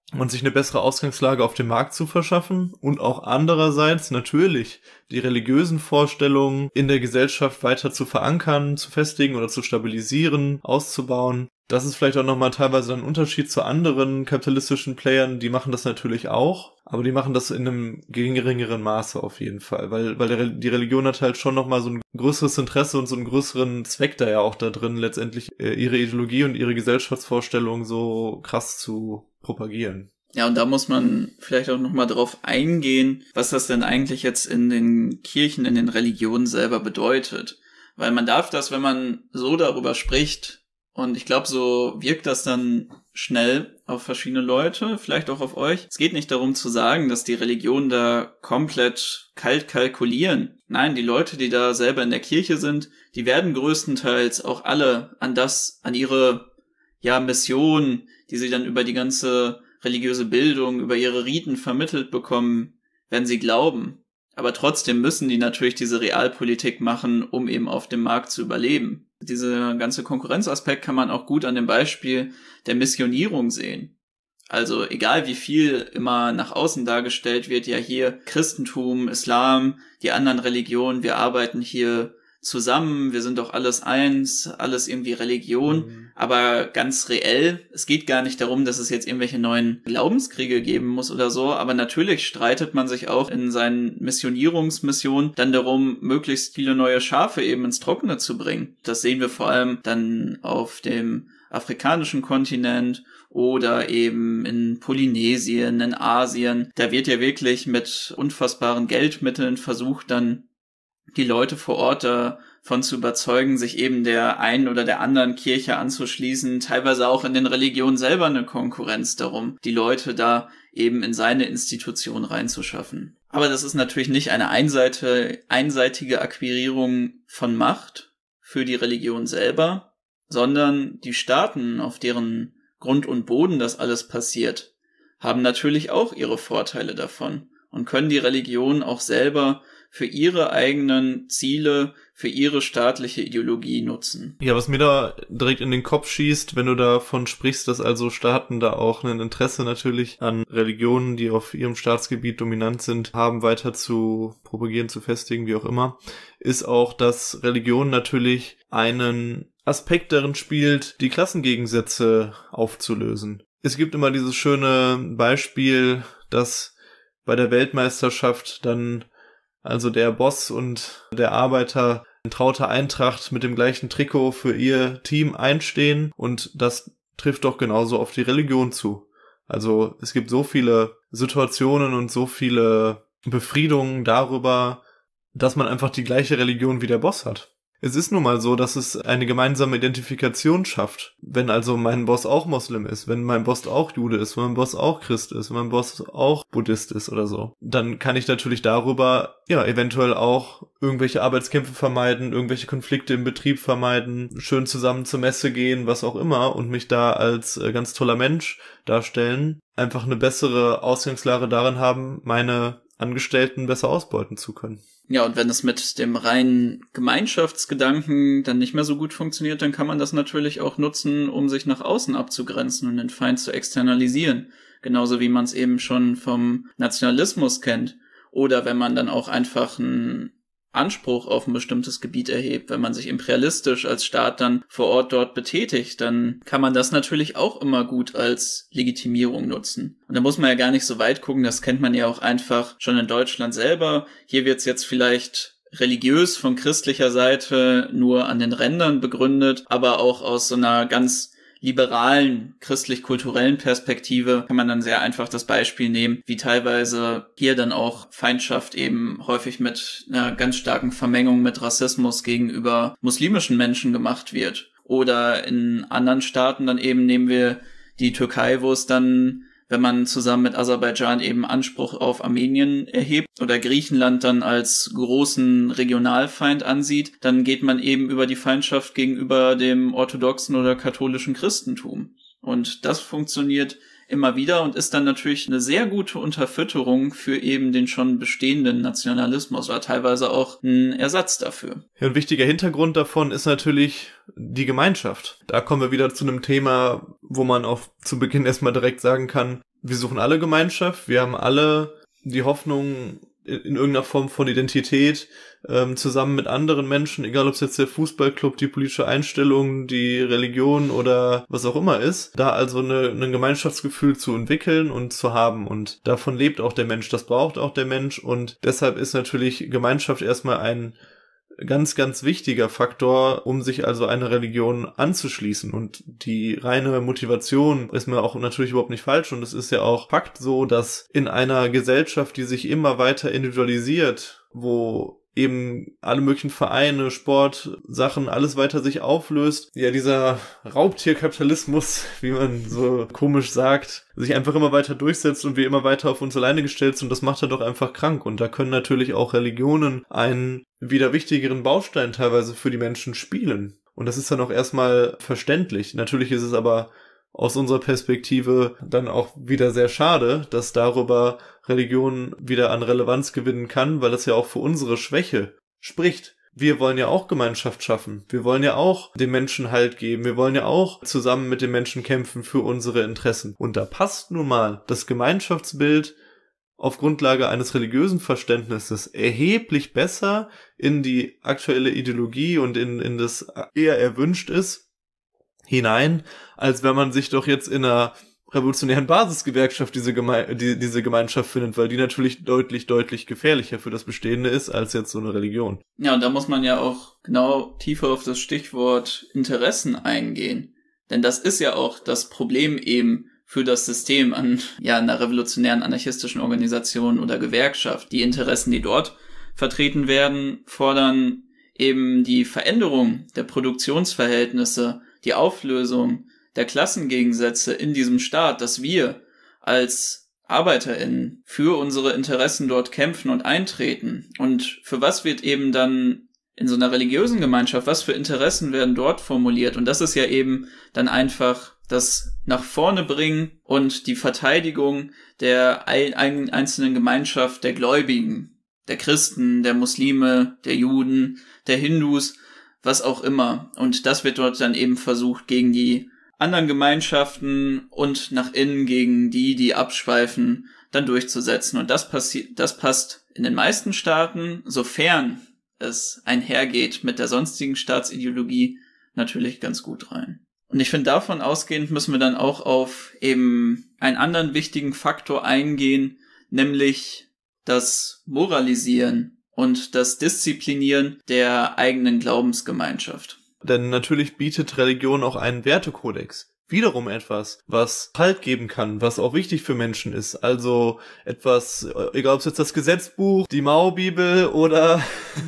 und sich eine bessere Ausgangslage auf dem Markt zu verschaffen und auch andererseits natürlich die religiösen Vorstellungen in der Gesellschaft weiter zu verankern, zu festigen oder zu stabilisieren, auszubauen. Das ist vielleicht auch nochmal teilweise ein Unterschied zu anderen kapitalistischen Playern, die machen das natürlich auch, aber die machen das in einem geringeren Maße auf jeden Fall, weil weil der, die Religion hat halt schon nochmal so ein größeres Interesse und so einen größeren Zweck da ja auch da drin, letztendlich äh, ihre Ideologie und ihre Gesellschaftsvorstellungen so krass zu propagieren. Ja, und da muss man vielleicht auch nochmal drauf eingehen, was das denn eigentlich jetzt in den Kirchen, in den Religionen selber bedeutet. Weil man darf das, wenn man so darüber spricht, und ich glaube, so wirkt das dann schnell auf verschiedene Leute, vielleicht auch auf euch. Es geht nicht darum zu sagen, dass die Religionen da komplett kalt kalkulieren. Nein, die Leute, die da selber in der Kirche sind, die werden größtenteils auch alle an das, an ihre, ja, Mission, die sie dann über die ganze religiöse Bildung, über ihre Riten vermittelt bekommen, werden sie glauben. Aber trotzdem müssen die natürlich diese Realpolitik machen, um eben auf dem Markt zu überleben. Dieser ganze Konkurrenzaspekt kann man auch gut an dem Beispiel der Missionierung sehen. Also egal wie viel immer nach außen dargestellt wird, ja hier Christentum, Islam, die anderen Religionen, wir arbeiten hier zusammen, wir sind doch alles eins, alles irgendwie Religion, mhm. aber ganz reell, es geht gar nicht darum, dass es jetzt irgendwelche neuen Glaubenskriege geben muss oder so, aber natürlich streitet man sich auch in seinen Missionierungsmissionen dann darum, möglichst viele neue Schafe eben ins Trockene zu bringen. Das sehen wir vor allem dann auf dem afrikanischen Kontinent oder eben in Polynesien, in Asien. Da wird ja wirklich mit unfassbaren Geldmitteln versucht, dann die Leute vor Ort davon zu überzeugen, sich eben der einen oder der anderen Kirche anzuschließen, teilweise auch in den Religionen selber eine Konkurrenz darum, die Leute da eben in seine Institution reinzuschaffen. Aber das ist natürlich nicht eine Einseite, einseitige Akquirierung von Macht für die Religion selber, sondern die Staaten, auf deren Grund und Boden das alles passiert, haben natürlich auch ihre Vorteile davon und können die Religion auch selber für ihre eigenen Ziele, für ihre staatliche Ideologie nutzen. Ja, was mir da direkt in den Kopf schießt, wenn du davon sprichst, dass also Staaten da auch ein Interesse natürlich an Religionen, die auf ihrem Staatsgebiet dominant sind, haben, weiter zu propagieren, zu festigen, wie auch immer, ist auch, dass Religion natürlich einen Aspekt darin spielt, die Klassengegensätze aufzulösen. Es gibt immer dieses schöne Beispiel, dass bei der Weltmeisterschaft dann also der Boss und der Arbeiter in trauter Eintracht mit dem gleichen Trikot für ihr Team einstehen, und das trifft doch genauso auf die Religion zu. Also es gibt so viele Situationen und so viele Befriedungen darüber, dass man einfach die gleiche Religion wie der Boss hat. Es ist nun mal so, dass es eine gemeinsame Identifikation schafft. Wenn also mein Boss auch Moslem ist, wenn mein Boss auch Jude ist, wenn mein Boss auch Christ ist, wenn mein Boss auch Buddhist ist oder so, dann kann ich natürlich darüber, ja, eventuell auch irgendwelche Arbeitskämpfe vermeiden, irgendwelche Konflikte im Betrieb vermeiden, schön zusammen zur Messe gehen, was auch immer, und mich da als äh, ganz toller Mensch darstellen, einfach eine bessere Ausgangslage darin haben, meine Angestellten besser ausbeuten zu können. Ja, und wenn es mit dem reinen Gemeinschaftsgedanken dann nicht mehr so gut funktioniert, dann kann man das natürlich auch nutzen, um sich nach außen abzugrenzen und den Feind zu externalisieren. Genauso wie man es eben schon vom Nationalismus kennt. Oder wenn man dann auch einfach einen Anspruch auf ein bestimmtes Gebiet erhebt, wenn man sich imperialistisch als Staat dann vor Ort dort betätigt, dann kann man das natürlich auch immer gut als Legitimierung nutzen. Und da muss man ja gar nicht so weit gucken, das kennt man ja auch einfach schon in Deutschland selber. Hier wird's jetzt vielleicht religiös von christlicher Seite nur an den Rändern begründet, aber auch aus so einer ganz liberalen, christlich-kulturellen Perspektive kann man dann sehr einfach das Beispiel nehmen, wie teilweise hier dann auch Feindschaft eben häufig mit einer ganz starken Vermengung mit Rassismus gegenüber muslimischen Menschen gemacht wird. Oder in anderen Staaten dann eben nehmen wir die Türkei, wo es dann, wenn man zusammen mit Aserbaidschan eben Anspruch auf Armenien erhebt oder Griechenland dann als großen Regionalfeind ansieht, dann geht man eben über die Feindschaft gegenüber dem orthodoxen oder katholischen Christentum. Und das funktioniert immer wieder und ist dann natürlich eine sehr gute Unterfütterung für eben den schon bestehenden Nationalismus oder teilweise auch ein Ersatz dafür. Ja, ein wichtiger Hintergrund davon ist natürlich die Gemeinschaft. Da kommen wir wieder zu einem Thema, wo man auch zu Beginn erstmal direkt sagen kann, wir suchen alle Gemeinschaft, wir haben alle die Hoffnung in, in irgendeiner Form von Identität, ähm, zusammen mit anderen Menschen, egal ob es jetzt der Fußballclub, die politische Einstellung, die Religion oder was auch immer ist, da also eine, ein Gemeinschaftsgefühl zu entwickeln und zu haben. Und davon lebt auch der Mensch, das braucht auch der Mensch. Und deshalb ist natürlich Gemeinschaft erstmal ein ganz, ganz wichtiger Faktor, um sich also einer Religion anzuschließen. Und die reine Motivation ist mir auch natürlich überhaupt nicht falsch. Und es ist ja auch Fakt so, dass in einer Gesellschaft, die sich immer weiter individualisiert, wo eben alle möglichen Vereine, Sport, Sachen, alles weiter sich auflöst, ja, dieser Raubtierkapitalismus, wie man so komisch sagt, sich einfach immer weiter durchsetzt und wir immer weiter auf uns alleine gestellt sind, das macht er doch einfach krank. Und da können natürlich auch Religionen einen wieder wichtigeren Baustein teilweise für die Menschen spielen. Und das ist dann auch erstmal verständlich. Natürlich ist es aber aus unserer Perspektive dann auch wieder sehr schade, dass darüber Religion wieder an Relevanz gewinnen kann, weil es ja auch für unsere Schwäche spricht. Wir wollen ja auch Gemeinschaft schaffen. Wir wollen ja auch den Menschen Halt geben. Wir wollen ja auch zusammen mit den Menschen kämpfen für unsere Interessen. Und da passt nun mal das Gemeinschaftsbild auf Grundlage eines religiösen Verständnisses erheblich besser in die aktuelle Ideologie und in, in das eher erwünscht ist, hinein, als wenn man sich doch jetzt in einer revolutionären Basisgewerkschaft diese, Geme- die, diese Gemeinschaft findet, weil die natürlich deutlich, deutlich gefährlicher für das Bestehende ist, als jetzt so eine Religion. Ja, und da muss man ja auch genau tiefer auf das Stichwort Interessen eingehen. Denn das ist ja auch das Problem eben für das System an ja einer revolutionären anarchistischen Organisation oder Gewerkschaft. Die Interessen, die dort vertreten werden, fordern eben die Veränderung der Produktionsverhältnisse, die Auflösung der Klassengegensätze in diesem Staat, dass wir als ArbeiterInnen für unsere Interessen dort kämpfen und eintreten. Und für was wird eben dann in so einer religiösen Gemeinschaft, was für Interessen werden dort formuliert? Und das ist ja eben dann einfach das nach vorne bringen und die Verteidigung der ein- einzelnen Gemeinschaft der Gläubigen, der Christen, der Muslime, der Juden, der Hindus, was auch immer. Und das wird dort dann eben versucht, gegen die anderen Gemeinschaften und nach innen gegen die, die abschweifen, dann durchzusetzen. Und das passiert, das passt in den meisten Staaten, sofern es einhergeht mit der sonstigen Staatsideologie, natürlich ganz gut rein. Und ich finde, davon ausgehend müssen wir dann auch auf eben einen anderen wichtigen Faktor eingehen, nämlich das Moralisieren und das Disziplinieren der eigenen Glaubensgemeinschaft. Denn natürlich bietet Religion auch einen Wertekodex. Wiederum etwas, was Halt geben kann, was auch wichtig für Menschen ist. Also etwas, egal ob es jetzt das Gesetzbuch, die Mao-Bibel oder,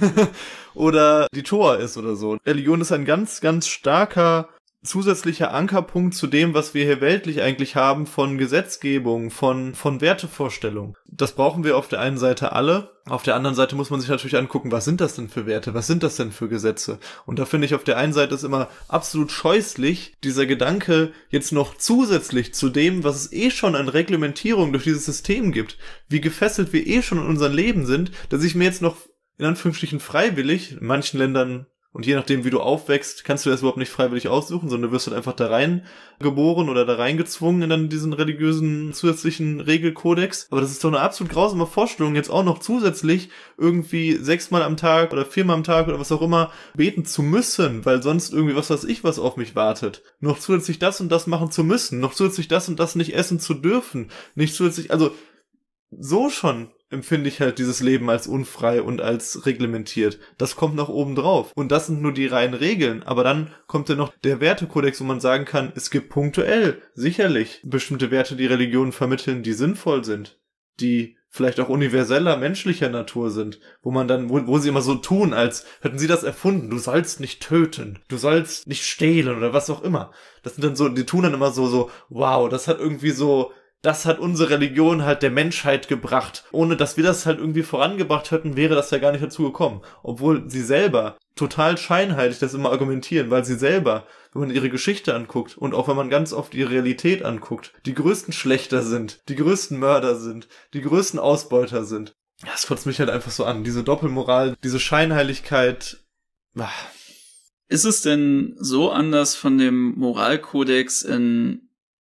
oder die Tora ist oder so. Religion ist ein ganz, ganz starker zusätzlicher Ankerpunkt zu dem, was wir hier weltlich eigentlich haben von Gesetzgebung, von von Wertevorstellung. Das brauchen wir auf der einen Seite alle. Auf der anderen Seite muss man sich natürlich angucken, was sind das denn für Werte? Was sind das denn für Gesetze? Und da finde ich auf der einen Seite ist immer absolut scheußlich dieser Gedanke jetzt noch zusätzlich zu dem, was es eh schon an Reglementierung durch dieses System gibt, wie gefesselt wir eh schon in unserem Leben sind, dass ich mir jetzt noch in Anführungsstrichen freiwillig, in manchen Ländern und je nachdem, wie du aufwächst, kannst du das überhaupt nicht freiwillig aussuchen, sondern du wirst halt einfach da rein geboren oder da reingezwungen in dann diesen religiösen zusätzlichen Regelkodex. Aber das ist doch eine absolut grausame Vorstellung, jetzt auch noch zusätzlich irgendwie sechsmal am Tag oder viermal am Tag oder was auch immer beten zu müssen, weil sonst irgendwie was weiß ich was auf mich wartet. Noch zusätzlich das und das machen zu müssen, noch zusätzlich das und das nicht essen zu dürfen, nicht zusätzlich, also so schon empfinde ich halt dieses Leben als unfrei und als reglementiert. Das kommt noch oben drauf. Und das sind nur die reinen Regeln. Aber dann kommt ja noch der Wertekodex, wo man sagen kann, es gibt punktuell sicherlich bestimmte Werte, die Religionen vermitteln, die sinnvoll sind, die vielleicht auch universeller, menschlicher Natur sind, wo man dann, wo, wo sie immer so tun, als hätten sie das erfunden. Du sollst nicht töten, du sollst nicht stehlen oder was auch immer. Das sind dann so, die tun dann immer so, so, wow, das hat irgendwie so, das hat unsere Religion halt der Menschheit gebracht. Ohne dass wir das halt irgendwie vorangebracht hätten, wäre das ja gar nicht dazu gekommen. Obwohl sie selber total scheinheilig das immer argumentieren, weil sie selber, wenn man ihre Geschichte anguckt und auch wenn man ganz oft ihre Realität anguckt, die größten Schlechter sind, die größten Mörder sind, die größten Ausbeuter sind. Ja, das kotzt mich halt einfach so an. Diese Doppelmoral, diese Scheinheiligkeit. Ah. Ist es denn so anders von dem Moralkodex in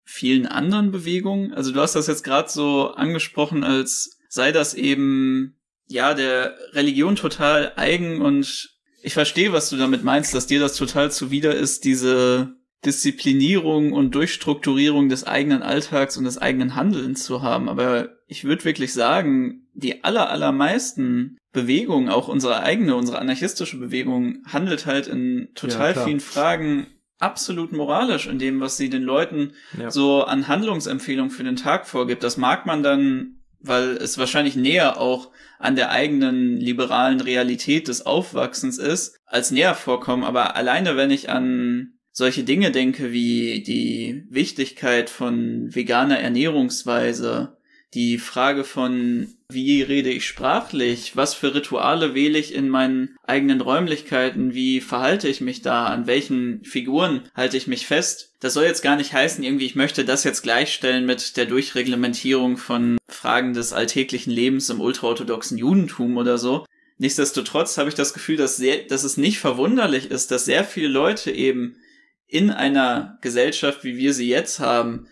vielen anderen Bewegungen. Also du hast das jetzt gerade so angesprochen, als sei das eben, ja, der Religion total eigen, und ich verstehe, was du damit meinst, dass dir das total zuwider ist, diese Disziplinierung und Durchstrukturierung des eigenen Alltags und des eigenen Handelns zu haben. Aber ich würde wirklich sagen, die aller, allermeisten Bewegungen, auch unsere eigene, unsere anarchistische Bewegung, handelt halt in total ja, vielen Fragen absolut moralisch in dem, was sie den Leuten ja. so an Handlungsempfehlungen für den Tag vorgibt. Das mag man dann, weil es wahrscheinlich näher auch an der eigenen liberalen Realität des Aufwachsens ist, als näher vorkommen. Aber alleine, wenn ich an solche Dinge denke wie die Wichtigkeit von veganer Ernährungsweise, die Frage von, wie rede ich sprachlich, was für Rituale wähle ich in meinen eigenen Räumlichkeiten, wie verhalte ich mich da, an welchen Figuren halte ich mich fest. Das soll jetzt gar nicht heißen, irgendwie, ich möchte das jetzt gleichstellen mit der Durchreglementierung von Fragen des alltäglichen Lebens im ultraorthodoxen Judentum oder so. Nichtsdestotrotz habe ich das Gefühl, dass, sehr, dass es nicht verwunderlich ist, dass sehr viele Leute eben in einer Gesellschaft, wie wir sie jetzt haben,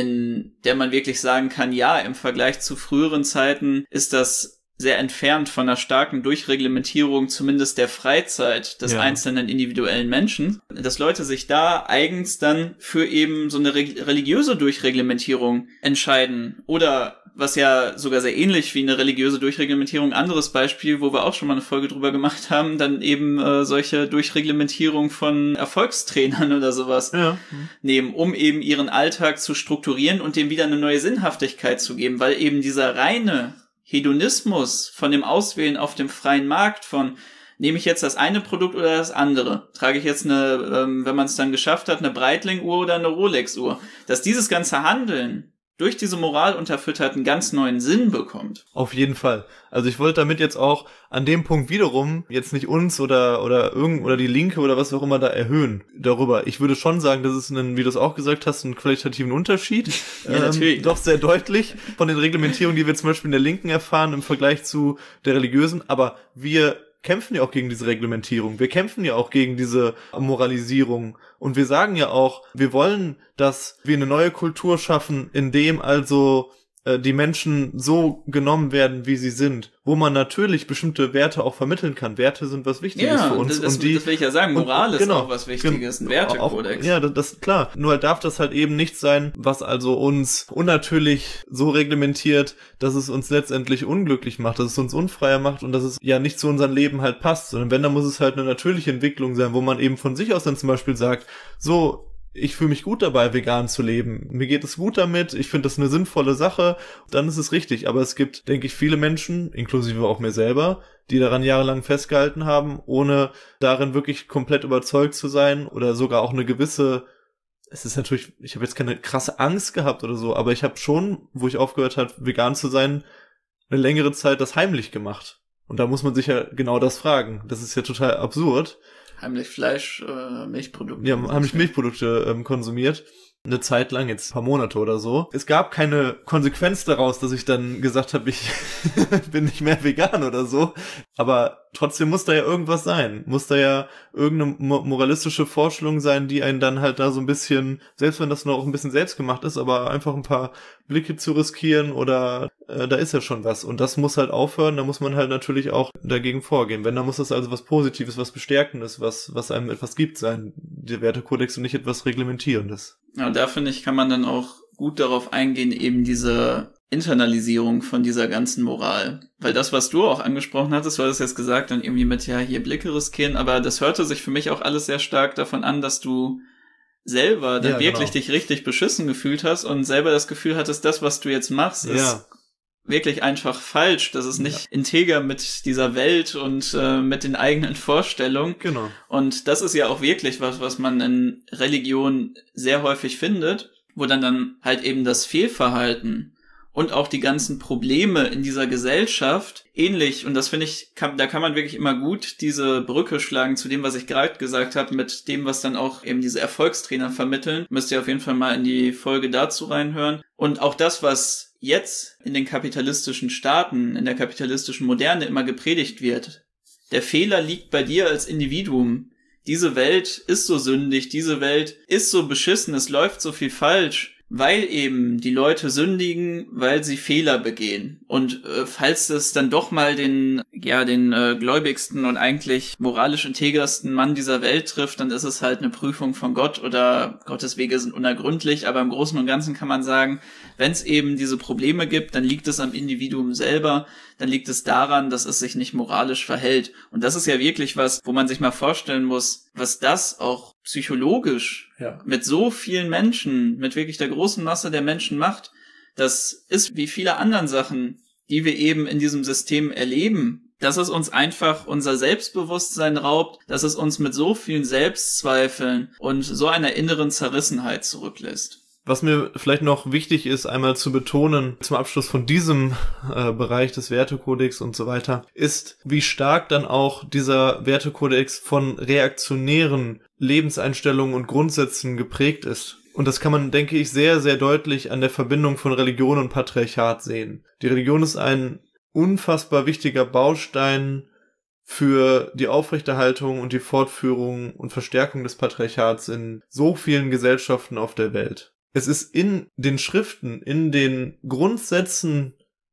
in der man wirklich sagen kann, ja, im Vergleich zu früheren Zeiten ist das sehr entfernt von einer starken Durchreglementierung, zumindest der Freizeit des ja. einzelnen individuellen Menschen, dass Leute sich da eigens dann für eben so eine religiöse Durchreglementierung entscheiden. Oder was ja sogar sehr ähnlich wie eine religiöse Durchreglementierung, anderes Beispiel, wo wir auch schon mal eine Folge drüber gemacht haben, dann eben äh, solche Durchreglementierung von Erfolgstrainern oder sowas ja. nehmen, um eben ihren Alltag zu strukturieren und dem wieder eine neue Sinnhaftigkeit zu geben, weil eben dieser reine Hedonismus von dem Auswählen auf dem freien Markt von, nehme ich jetzt das eine Produkt oder das andere? Trage ich jetzt eine, ähm, wenn man es dann geschafft hat, eine Breitling-Uhr oder eine Rolex-Uhr? Dass dieses ganze Handeln durch diese Moral unterfüttert einen ganz neuen Sinn bekommt. Auf jeden Fall. Also ich wollte damit jetzt auch an dem Punkt wiederum jetzt nicht uns oder oder irgend oder die Linke oder was auch immer da erhöhen darüber. Ich würde schon sagen, dass es einen, wie du es auch gesagt hast, einen qualitativen Unterschied. Ja, natürlich. Ähm, doch sehr deutlich von den Reglementierungen, die wir zum Beispiel in der Linken erfahren im Vergleich zu der religiösen. Aber wir kämpfen ja auch gegen diese Reglementierung. Wir kämpfen ja auch gegen diese Moralisierung. Und wir sagen ja auch, wir wollen, dass wir eine neue Kultur schaffen, in dem also äh, die Menschen so genommen werden, wie sie sind. Wo man natürlich bestimmte Werte auch vermitteln kann. Werte sind was Wichtiges ja, für uns. Das, und die, das will ich ja sagen. Moral und, ist genau, auch was Wichtiges. Ein Wertekodex. Auch, ja, das, das klar. Nur darf das halt eben nicht sein, was also uns unnatürlich so reglementiert, dass es uns letztendlich unglücklich macht, dass es uns unfreier macht und dass es ja nicht zu unserem Leben halt passt. Sondern wenn, dann muss es halt eine natürliche Entwicklung sein, wo man eben von sich aus dann zum Beispiel sagt, so, ich fühle mich gut dabei, vegan zu leben. Mir geht es gut damit, ich finde das eine sinnvolle Sache, dann ist es richtig. Aber es gibt, denke ich, viele Menschen, inklusive auch mir selber, die daran jahrelang festgehalten haben, ohne darin wirklich komplett überzeugt zu sein oder sogar auch eine gewisse, es ist natürlich, ich habe jetzt keine krasse Angst gehabt oder so, aber ich habe schon, wo ich aufgehört habe, vegan zu sein, eine längere Zeit das heimlich gemacht. Und da muss man sich ja genau das fragen. Das ist ja total absurd. Heimlich Fleisch, äh, Milchprodukte. Ja, heimlich Milchprodukte ähm, konsumiert. Eine Zeit lang, jetzt ein paar Monate oder so. Es gab keine Konsequenz daraus, dass ich dann gesagt habe, ich bin nicht mehr vegan oder so. Aber trotzdem muss da ja irgendwas sein. Muss da ja irgendeine moralistische Vorstellung sein, die einen dann halt da so ein bisschen, selbst wenn das nur auch ein bisschen selbstgemacht ist, aber einfach ein paar Blicke zu riskieren oder äh, da ist ja schon was. Und das muss halt aufhören, da muss man halt natürlich auch dagegen vorgehen. Wenn, dann muss das also was Positives, was Bestärkendes, was, was einem etwas gibt sein, der Wertekodex und nicht etwas Reglementierendes. Ja, und da finde ich, kann man dann auch gut darauf eingehen, eben diese Internalisierung von dieser ganzen Moral. Weil das, was du auch angesprochen hattest, war das jetzt gesagt, dann irgendwie mit, ja, hier Blicke riskieren, aber das hörte sich für mich auch alles sehr stark davon an, dass du selber dann ja, wirklich genau. dich richtig beschissen gefühlt hast und selber das Gefühl hattest, das, was du jetzt machst, ist ja. wirklich einfach falsch, das ist nicht ja. integer mit dieser Welt und äh, mit den eigenen Vorstellungen. Genau. Und das ist ja auch wirklich was, was man in Religion sehr häufig findet, wo dann dann halt eben das Fehlverhalten und auch die ganzen Probleme in dieser Gesellschaft ähnlich, und das finde ich, kann, da kann man wirklich immer gut diese Brücke schlagen zu dem, was ich gerade gesagt habe, mit dem, was dann auch eben diese Erfolgstrainer vermitteln. Müsst ihr auf jeden Fall mal in die Folge dazu reinhören. Und auch das, was jetzt in den kapitalistischen Staaten, in der kapitalistischen Moderne immer gepredigt wird. Der Fehler liegt bei dir als Individuum. Diese Welt ist so sündig, diese Welt ist so beschissen, es läuft so viel falsch. weil eben die Leute sündigen, weil sie Fehler begehen. Und äh, falls es dann doch mal den, ja, den äh, gläubigsten und eigentlich moralisch integersten Mann dieser Welt trifft, dann ist es halt eine Prüfung von Gott oder Gottes Wege sind unergründlich. Aber im Großen und Ganzen kann man sagen, wenn es eben diese Probleme gibt, dann liegt es am Individuum selber, dann liegt es daran, dass es sich nicht moralisch verhält. Und das ist ja wirklich was, wo man sich mal vorstellen muss, was das auch psychologisch ja. mit so vielen Menschen, mit wirklich der großen Masse der Menschen macht. Das ist wie viele anderen Sachen, die wir eben in diesem System erleben, dass es uns einfach unser Selbstbewusstsein raubt, dass es uns mit so vielen Selbstzweifeln und so einer inneren Zerrissenheit zurücklässt. Was mir vielleicht noch wichtig ist, einmal zu betonen, zum Abschluss von diesem äh, Bereich des Wertekodex und so weiter, ist, wie stark dann auch dieser Wertekodex von reaktionären Lebenseinstellungen und Grundsätzen geprägt ist. Und das kann man, denke ich, sehr, sehr deutlich an der Verbindung von Religion und Patriarchat sehen. Die Religion ist ein unfassbar wichtiger Baustein für die Aufrechterhaltung und die Fortführung und Verstärkung des Patriarchats in so vielen Gesellschaften auf der Welt. Es ist in den Schriften, in den Grundsätzen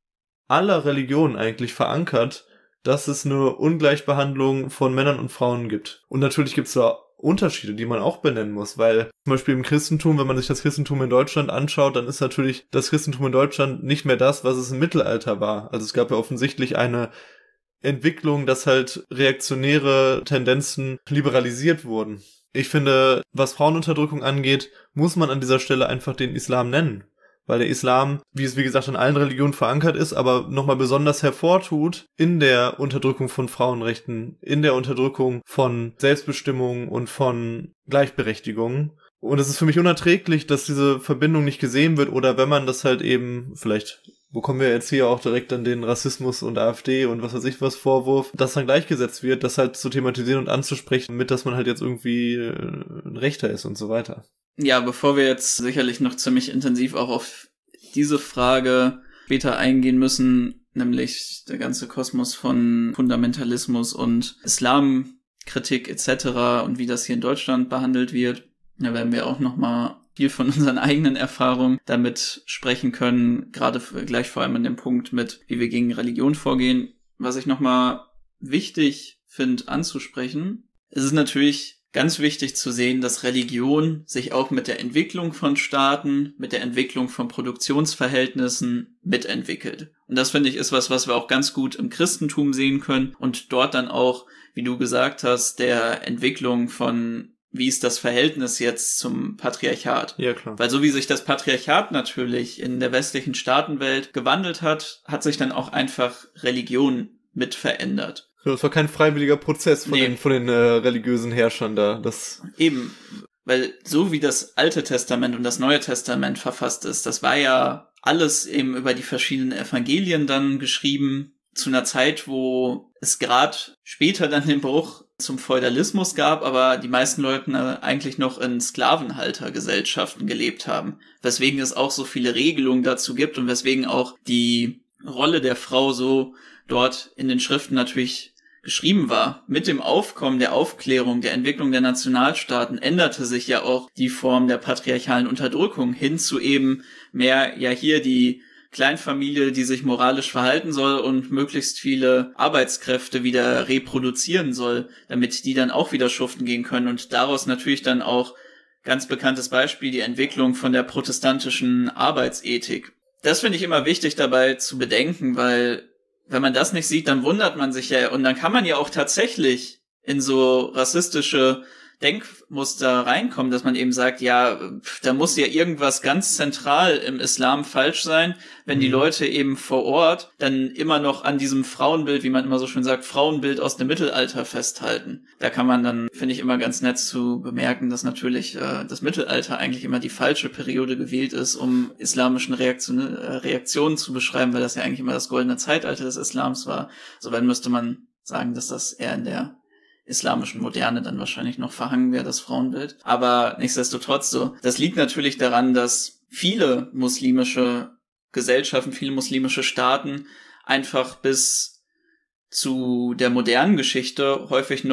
aller Religionen eigentlich verankert, dass es eine Ungleichbehandlung von Männern und Frauen gibt. Und natürlich gibt es da Unterschiede, die man auch benennen muss, weil zum Beispiel im Christentum, wenn man sich das Christentum in Deutschland anschaut, dann ist natürlich das Christentum in Deutschland nicht mehr das, was es im Mittelalter war. Also es gab ja offensichtlich eine Entwicklung, dass halt reaktionäre Tendenzen liberalisiert wurden. Ich finde, was Frauenunterdrückung angeht, muss man an dieser Stelle einfach den Islam nennen. Weil der Islam, wie es wie gesagt in allen Religionen verankert ist, aber nochmal besonders hervortut in der Unterdrückung von Frauenrechten, in der Unterdrückung von Selbstbestimmung und von Gleichberechtigung. Und es ist für mich unerträglich, dass diese Verbindung nicht gesehen wird oder wenn man das halt eben, vielleicht bekommen wir jetzt hier auch direkt an den Rassismus und AfD und was weiß ich was Vorwurf, dass dann gleichgesetzt wird, das halt zu thematisieren und anzusprechen, mit dass man halt jetzt irgendwie ein Rechter ist und so weiter. Ja, bevor wir jetzt sicherlich noch ziemlich intensiv auch auf diese Frage später eingehen müssen, nämlich der ganze Kosmos von Fundamentalismus und Islamkritik et cetera und wie das hier in Deutschland behandelt wird, da werden wir auch nochmal viel von unseren eigenen Erfahrungen damit sprechen können, gerade gleich vor allem an dem Punkt mit, wie wir gegen Religion vorgehen. Was ich nochmal wichtig finde anzusprechen, es ist natürlich ganz wichtig zu sehen, dass Religion sich auch mit der Entwicklung von Staaten, mit der Entwicklung von Produktionsverhältnissen mitentwickelt. Und das, finde ich, ist was, was wir auch ganz gut im Christentum sehen können und dort dann auch, wie du gesagt hast, der Entwicklung von wie ist das Verhältnis jetzt zum Patriarchat? Ja, klar. Weil so wie sich das Patriarchat natürlich in der westlichen Staatenwelt gewandelt hat, hat sich dann auch einfach Religion mit verändert. Das war kein freiwilliger Prozess von nee. den, von den äh, religiösen Herrschern da. Das Eben, weil so wie das Alte Testament und das Neue Testament verfasst ist, das war ja alles eben über die verschiedenen Evangelien dann geschrieben, zu einer Zeit, wo es gerade später dann den Bruch zum Feudalismus gab, aber die meisten Leute eigentlich noch in Sklavenhaltergesellschaften gelebt haben, weswegen es auch so viele Regelungen dazu gibt und weswegen auch die Rolle der Frau so dort in den Schriften natürlich geschrieben war. Mit dem Aufkommen der Aufklärung, der Entwicklung der Nationalstaaten änderte sich ja auch die Form der patriarchalen Unterdrückung hin zu eben mehr, ja hier die Kleinfamilie, die sich moralisch verhalten soll und möglichst viele Arbeitskräfte wieder reproduzieren soll, damit die dann auch wieder schuften gehen können und daraus natürlich dann auch ganz bekanntes Beispiel die Entwicklung von der protestantischen Arbeitsethik. Das finde ich immer wichtig dabei zu bedenken, weil wenn man das nicht sieht, dann wundert man sich ja und dann kann man ja auch tatsächlich in so rassistische Denkmuster reinkommen, dass man eben sagt, ja, da muss ja irgendwas ganz zentral im Islam falsch sein, wenn mhm. die Leute eben vor Ort dann immer noch an diesem Frauenbild, wie man immer so schön sagt, Frauenbild aus dem Mittelalter festhalten. Da kann man dann, finde ich, immer ganz nett zu bemerken, dass natürlich äh, das Mittelalter eigentlich immer die falsche Periode gewählt ist, um islamischen Reaktion, äh, Reaktionen zu beschreiben, weil das ja eigentlich immer das goldene Zeitalter des Islams war. Soweit müsste man sagen, dass das eher in der islamischen Moderne dann wahrscheinlich noch verhangen wäre, das Frauenbild. Aber nichtsdestotrotz so. Das liegt natürlich daran, dass viele muslimische Gesellschaften, viele muslimische Staaten einfach bis zu der modernen Geschichte häufig noch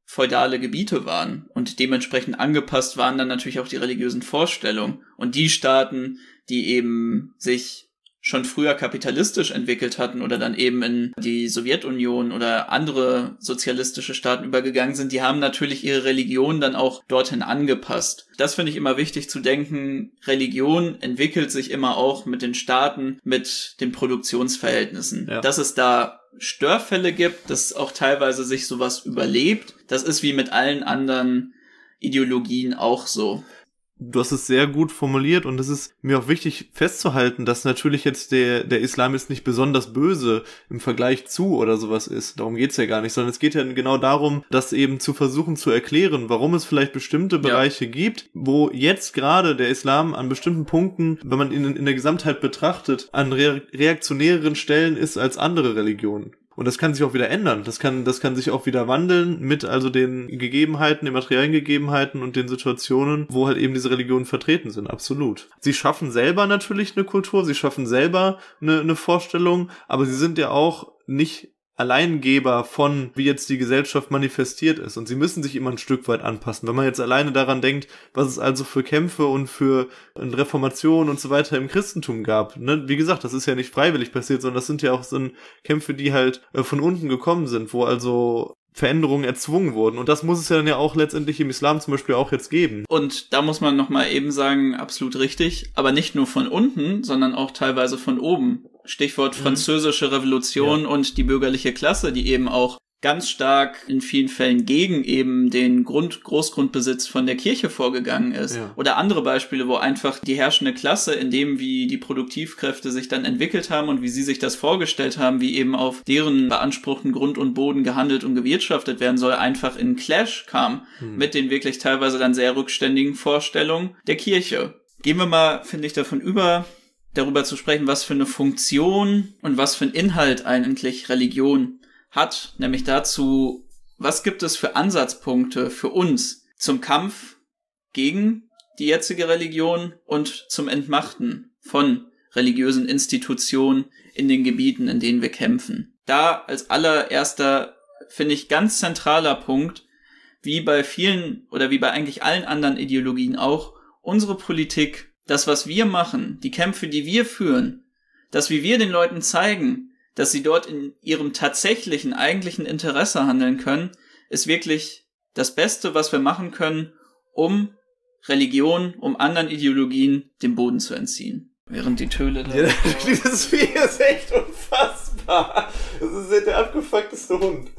feudale Gebiete waren und dementsprechend angepasst waren dann natürlich auch die religiösen Vorstellungen. Und die Staaten, die eben sich schon früher kapitalistisch entwickelt hatten oder dann eben in die Sowjetunion oder andere sozialistische Staaten übergegangen sind, die haben natürlich ihre Religion dann auch dorthin angepasst. Das finde ich immer wichtig zu denken. Religion entwickelt sich immer auch mit den Staaten, mit den Produktionsverhältnissen. Ja. Dass es da Störfälle gibt, dass auch teilweise sich sowas überlebt, das ist wie mit allen anderen Ideologien auch so. Du hast es sehr gut formuliert und es ist mir auch wichtig festzuhalten, dass natürlich jetzt der der Islam jetzt nicht besonders böse im Vergleich zu oder sowas ist. Darum geht's ja gar nicht, sondern es geht ja genau darum, das eben zu versuchen zu erklären, warum es vielleicht bestimmte Bereiche ja. gibt, wo jetzt gerade der Islam an bestimmten Punkten, wenn man ihn in, in der Gesamtheit betrachtet, an re- reaktionäreren Stellen ist als andere Religionen. Und das kann sich auch wieder ändern. Das kann, das kann sich auch wieder wandeln mit also den Gegebenheiten, den materiellen Gegebenheiten und den Situationen, wo halt eben diese Religionen vertreten sind. Absolut. Sie schaffen selber natürlich eine Kultur, sie schaffen selber eine, eine Vorstellung, aber sie sind ja auch nicht Alleingeber von, wie jetzt die Gesellschaft manifestiert ist. Und sie müssen sich immer ein Stück weit anpassen. Wenn man jetzt alleine daran denkt, was es also für Kämpfe und für Reformation und so weiter im Christentum gab. Ne? Wie gesagt, das ist ja nicht freiwillig passiert, sondern das sind ja auch so Kämpfe, die halt äh, von unten gekommen sind, wo also Veränderungen erzwungen wurden. Und das muss es ja dann ja auch letztendlich im Islam zum Beispiel auch jetzt geben. Und da muss man nochmal eben sagen, absolut richtig, aber nicht nur von unten, sondern auch teilweise von oben. Stichwort französische Revolution ja. und die bürgerliche Klasse, die eben auch ganz stark in vielen Fällen gegen eben den Grund, Großgrundbesitz von der Kirche vorgegangen ist. Ja. Oder andere Beispiele, wo einfach die herrschende Klasse, in dem wie die Produktivkräfte sich dann entwickelt haben und wie sie sich das vorgestellt haben, wie eben auf deren beanspruchten Grund und Boden gehandelt und gewirtschaftet werden soll, einfach in Clash kam hm. mit den wirklich teilweise dann sehr rückständigen Vorstellungen der Kirche. Gehen wir mal, finde ich, davon über, darüber zu sprechen, was für eine Funktion und was für einen Inhalt eigentlich Religion hat, nämlich dazu, was gibt es für Ansatzpunkte für uns zum Kampf gegen die jetzige Religion und zum Entmachten von religiösen Institutionen in den Gebieten, in denen wir kämpfen. Da als allererster, finde ich, ganz zentraler Punkt, wie bei vielen oder wie bei eigentlich allen anderen Ideologien auch, unsere Politik, das, was wir machen, die Kämpfe, die wir führen, dass wie wir den Leuten zeigen, dass sie dort in ihrem tatsächlichen, eigentlichen Interesse handeln können, ist wirklich das Beste, was wir machen können, um Religion, um anderen Ideologien den Boden zu entziehen. Während die Töle da... Ja, dieses Vieh ist echt unfassbar. Das ist ja der abgefuckteste Hund.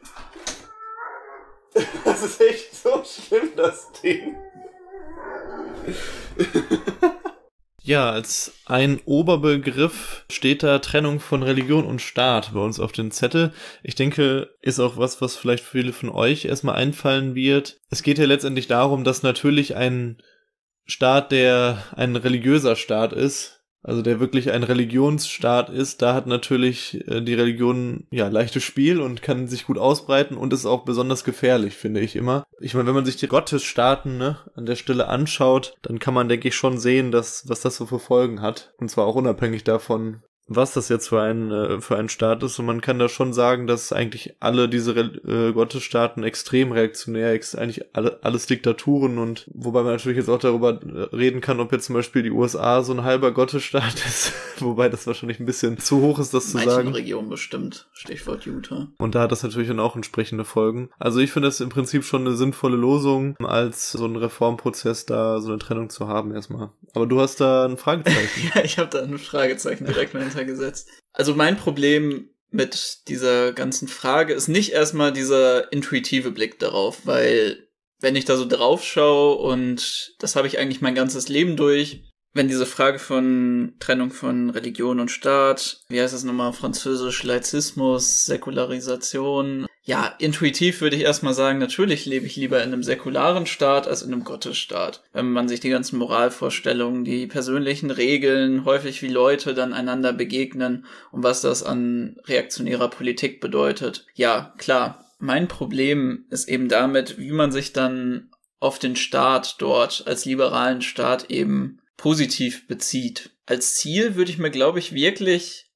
Das ist echt so schlimm, das Ding. Ja, als ein Oberbegriff steht da Trennung von Religion und Staat bei uns auf dem Zettel. Ich denke, ist auch was, was vielleicht viele von euch erstmal einfallen wird. Es geht ja letztendlich darum, dass natürlich ein Staat, der ein religiöser Staat ist, also der wirklich ein Religionsstaat ist, da hat natürlich äh, die Religion ja leichtes Spiel und kann sich gut ausbreiten und ist auch besonders gefährlich, finde ich immer. Ich meine, wenn man sich die Gottesstaaten ne, an der Stelle anschaut, dann kann man, denke ich, schon sehen, dass was das so für Folgen hat. Und zwar auch unabhängig davon, was das jetzt für ein äh, für ein Staat ist. Und man kann da schon sagen, dass eigentlich alle diese Re- äh, Gottesstaaten extrem reaktionär, ex- eigentlich alle, alles Diktaturen und wobei man natürlich jetzt auch darüber reden kann, ob jetzt zum Beispiel die U S A so ein halber Gottesstaat ist, wobei das wahrscheinlich ein bisschen zu hoch ist, das zu sagen. In manchen Regionen bestimmt, Stichwort Utah. Und da hat das natürlich dann auch entsprechende Folgen. Also ich finde das im Prinzip schon eine sinnvolle Lösung, als so ein Reformprozess da so eine Trennung zu haben erstmal. Aber du hast da ein Fragezeichen. Ja, ich habe da ein Fragezeichen direkt mal gesetzt. Also mein Problem mit dieser ganzen Frage ist nicht erstmal dieser intuitive Blick darauf, weil wenn ich da so drauf schaue und das habe ich eigentlich mein ganzes Leben durch, wenn diese Frage von Trennung von Religion und Staat, wie heißt das nochmal, französisch, Laizismus, Säkularisation, ja, intuitiv würde ich erstmal sagen, natürlich lebe ich lieber in einem säkularen Staat als in einem Gottesstaat. Wenn man sich die ganzen Moralvorstellungen, die persönlichen Regeln, häufig wie Leute dann einander begegnen und was das an reaktionärer Politik bedeutet. Ja, klar, mein Problem ist eben damit, wie man sich dann auf den Staat dort als liberalen Staat eben positiv bezieht. Als Ziel würde ich mir, glaube ich, wirklich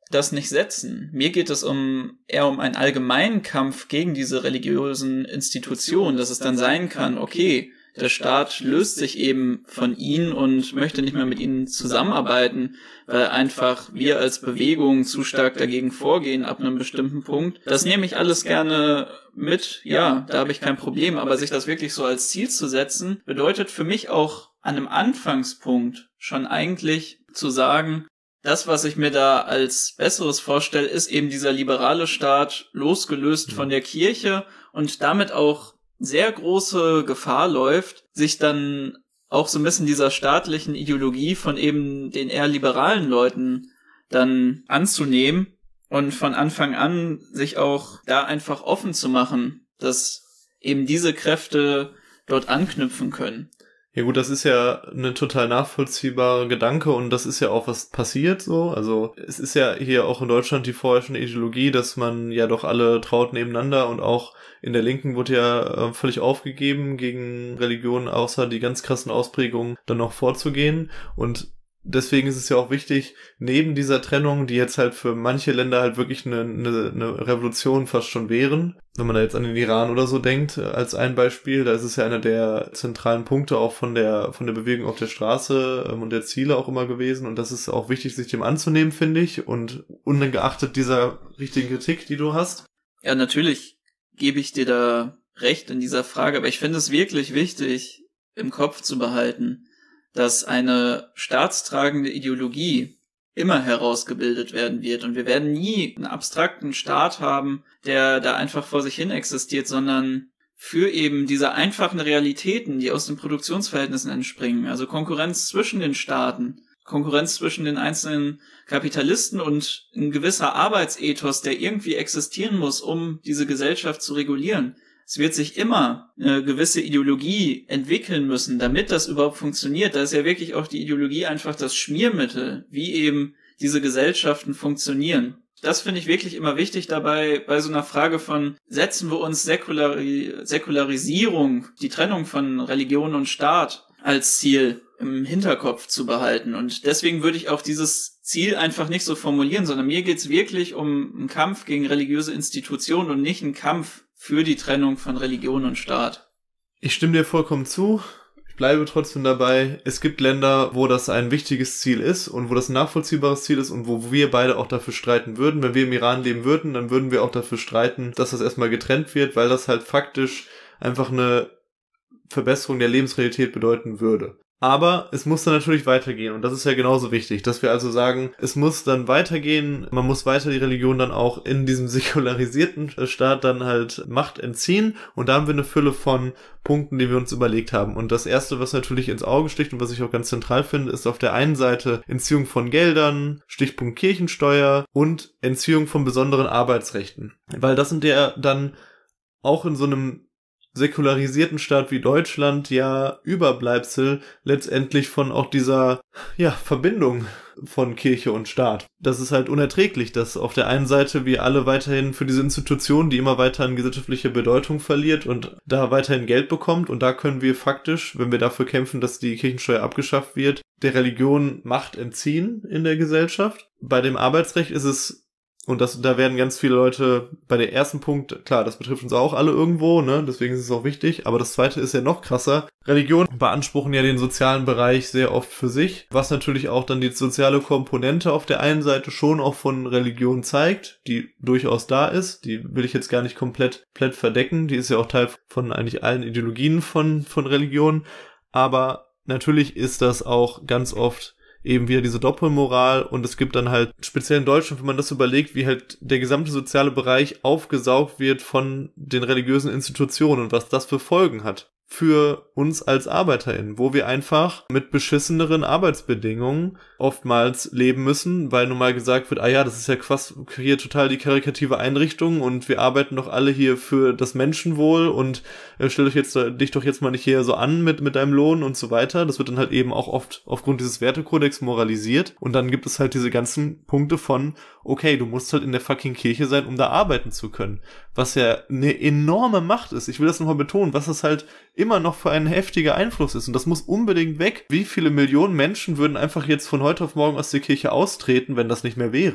das nicht setzen. Mir geht es um eher um einen allgemeinen Kampf gegen diese religiösen Institutionen, dass es dann sein kann, okay, der Staat löst sich eben von ihnen und möchte nicht mehr mit ihnen zusammenarbeiten, weil einfach wir als Bewegung zu stark dagegen vorgehen ab einem bestimmten Punkt. Das nehme ich alles gerne mit, ja, da habe ich kein Problem, aber sich das wirklich so als Ziel zu setzen, bedeutet für mich auch an einem Anfangspunkt schon eigentlich zu sagen, das, was ich mir da als Besseres vorstelle, ist eben dieser liberale Staat, losgelöst von der Kirche und damit auch sehr große Gefahr läuft, sich dann auch so ein bisschen dieser staatlichen Ideologie von eben den eher liberalen Leuten dann anzunehmen und von Anfang an sich auch da einfach offen zu machen, dass eben diese Kräfte dort anknüpfen können. Ja gut, das ist ja eine total nachvollziehbare Gedanke und das ist ja auch was passiert so. Also es ist ja hier auch in Deutschland die vorherrschende Ideologie, dass man ja doch alle traut nebeneinander und auch in der Linken wurde ja äh, völlig aufgegeben, gegen Religionen außer die ganz krassen Ausprägungen dann noch vorzugehen und deswegen ist es ja auch wichtig, neben dieser Trennung, die jetzt halt für manche Länder halt wirklich eine, eine, eine Revolution fast schon wären, wenn man da jetzt an den Iran oder so denkt, als ein Beispiel, da ist es ja einer der zentralen Punkte auch von der von der Bewegung auf der Straße ähm, und der Ziele auch immer gewesen und das ist auch wichtig, sich dem anzunehmen, finde ich, und ungeachtet dieser richtigen Kritik, die du hast. Ja, natürlich gebe ich dir da recht in dieser Frage, aber ich finde es wirklich wichtig, im Kopf zu behalten, dass eine staatstragende Ideologie immer herausgebildet werden wird. Und wir werden nie einen abstrakten Staat haben, der da einfach vor sich hin existiert, sondern für eben diese einfachen Realitäten, die aus den Produktionsverhältnissen entspringen, also Konkurrenz zwischen den Staaten, Konkurrenz zwischen den einzelnen Kapitalisten und ein gewisser Arbeitsethos, der irgendwie existieren muss, um diese Gesellschaft zu regulieren. Es wird sich immer eine gewisse Ideologie entwickeln müssen, damit das überhaupt funktioniert. Da ist ja wirklich auch die Ideologie einfach das Schmiermittel, wie eben diese Gesellschaften funktionieren. Das finde ich wirklich immer wichtig dabei, bei so einer Frage von, setzen wir uns Säkulari- Säkularisierung, die Trennung von Religion und Staat als Ziel im Hinterkopf zu behalten. Und deswegen würde ich auch dieses Ziel einfach nicht so formulieren, sondern mir geht es wirklich um einen Kampf gegen religiöse Institutionen und nicht einen Kampf für die Trennung von Religion und Staat. Ich stimme dir vollkommen zu. Ich bleibe trotzdem dabei. Es gibt Länder, wo das ein wichtiges Ziel ist und wo das ein nachvollziehbares Ziel ist und wo wir beide auch dafür streiten würden. Wenn wir im Iran leben würden, dann würden wir auch dafür streiten, dass das erstmal getrennt wird, weil das halt faktisch einfach eine Verbesserung der Lebensrealität bedeuten würde. Aber es muss dann natürlich weitergehen und das ist ja genauso wichtig, dass wir also sagen, es muss dann weitergehen, man muss weiter die Religion dann auch in diesem säkularisierten Staat dann halt Macht entziehen und da haben wir eine Fülle von Punkten, die wir uns überlegt haben. Und das erste, was natürlich ins Auge sticht und was ich auch ganz zentral finde, ist auf der einen Seite Entziehung von Geldern, Stichpunkt Kirchensteuer und Entziehung von besonderen Arbeitsrechten. Weil das sind ja dann auch in so einem säkularisierten Staat wie Deutschland ja Überbleibsel letztendlich von auch dieser ja Verbindung von Kirche und Staat. Das ist halt unerträglich, dass auf der einen Seite wir alle weiterhin für diese Institution, die immer weiter an gesellschaftliche Bedeutung verliert und da weiterhin Geld bekommt und da können wir faktisch, wenn wir dafür kämpfen, dass die Kirchensteuer abgeschafft wird, der Religion Macht entziehen in der Gesellschaft. Bei dem Arbeitsrecht ist es und das, da werden ganz viele Leute bei der ersten Punkt, klar, das betrifft uns auch alle irgendwo, ne, deswegen ist es auch wichtig, aber das zweite ist ja noch krasser. Religion beanspruchen ja den sozialen Bereich sehr oft für sich, was natürlich auch dann die soziale Komponente auf der einen Seite schon auch von Religion zeigt, die durchaus da ist, die will ich jetzt gar nicht komplett, komplett verdecken, die ist ja auch Teil von eigentlich allen Ideologien von, von Religion, aber natürlich ist das auch ganz oft eben wieder diese Doppelmoral und es gibt dann halt, speziell in Deutschland, wenn man das überlegt, wie halt der gesamte soziale Bereich aufgesaugt wird von den religiösen Institutionen und was das für Folgen hat für uns als ArbeiterInnen, wo wir einfach mit beschisseneren Arbeitsbedingungen oftmals leben müssen, weil nun mal gesagt wird, ah ja, das ist ja quasi hier total die karikative Einrichtung und wir arbeiten doch alle hier für das Menschenwohl und äh, stell dich jetzt dich doch jetzt mal nicht hier so an mit mit deinem Lohn und so weiter. Das wird dann halt eben auch oft aufgrund dieses Wertekodex moralisiert und dann gibt es halt diese ganzen Punkte von, okay, du musst halt in der fucking Kirche sein, um da arbeiten zu können, was ja eine enorme Macht ist. Ich will das nochmal betonen, was das halt immer noch für ein heftiger Einfluss ist und das muss unbedingt weg. Wie viele Millionen Menschen würden einfach jetzt von heute auf morgen aus der Kirche austreten, wenn das nicht mehr wäre?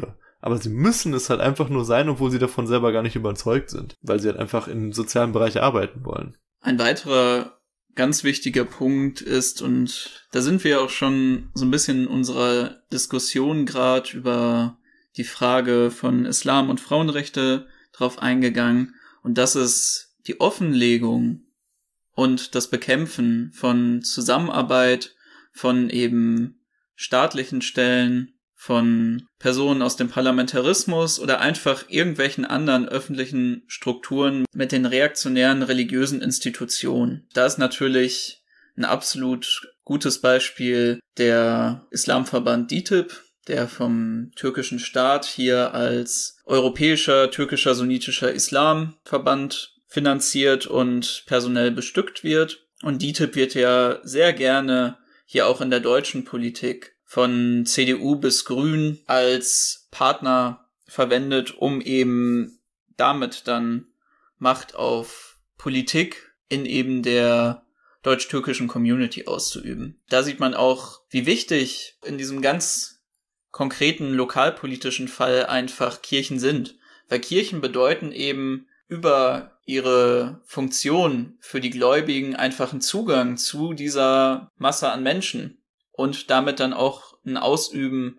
aber sie müssen es halt einfach nur sein, obwohl sie davon selber gar nicht überzeugt sind, weil sie halt einfach im sozialen Bereich arbeiten wollen. Ein weiterer ganz wichtiger Punkt ist, und da sind wir auch schon so ein bisschen in unserer Diskussion gerade über die Frage von Islam und Frauenrechte drauf eingegangen, und das ist die Offenlegung und das Bekämpfen von Zusammenarbeit von eben staatlichen Stellen, von Personen aus dem Parlamentarismus oder einfach irgendwelchen anderen öffentlichen Strukturen mit den reaktionären religiösen Institutionen. Da ist natürlich ein absolut gutes Beispiel der Islamverband D I T I B, der vom türkischen Staat hier als europäischer, türkischer, sunnitischer Islamverband finanziert und personell bestückt wird. Und D I T I B wird ja sehr gerne hier auch in der deutschen Politik von C D U bis Grün als Partner verwendet, um eben damit dann Macht auf Politik in eben der deutsch-türkischen Community auszuüben. Da sieht man auch, wie wichtig in diesem ganz konkreten lokalpolitischen Fall einfach Kirchen sind. Weil Kirchen bedeuten eben über ihre Funktion für die Gläubigen einfach einen Zugang zu dieser Masse an Menschen und damit dann auch ein Ausüben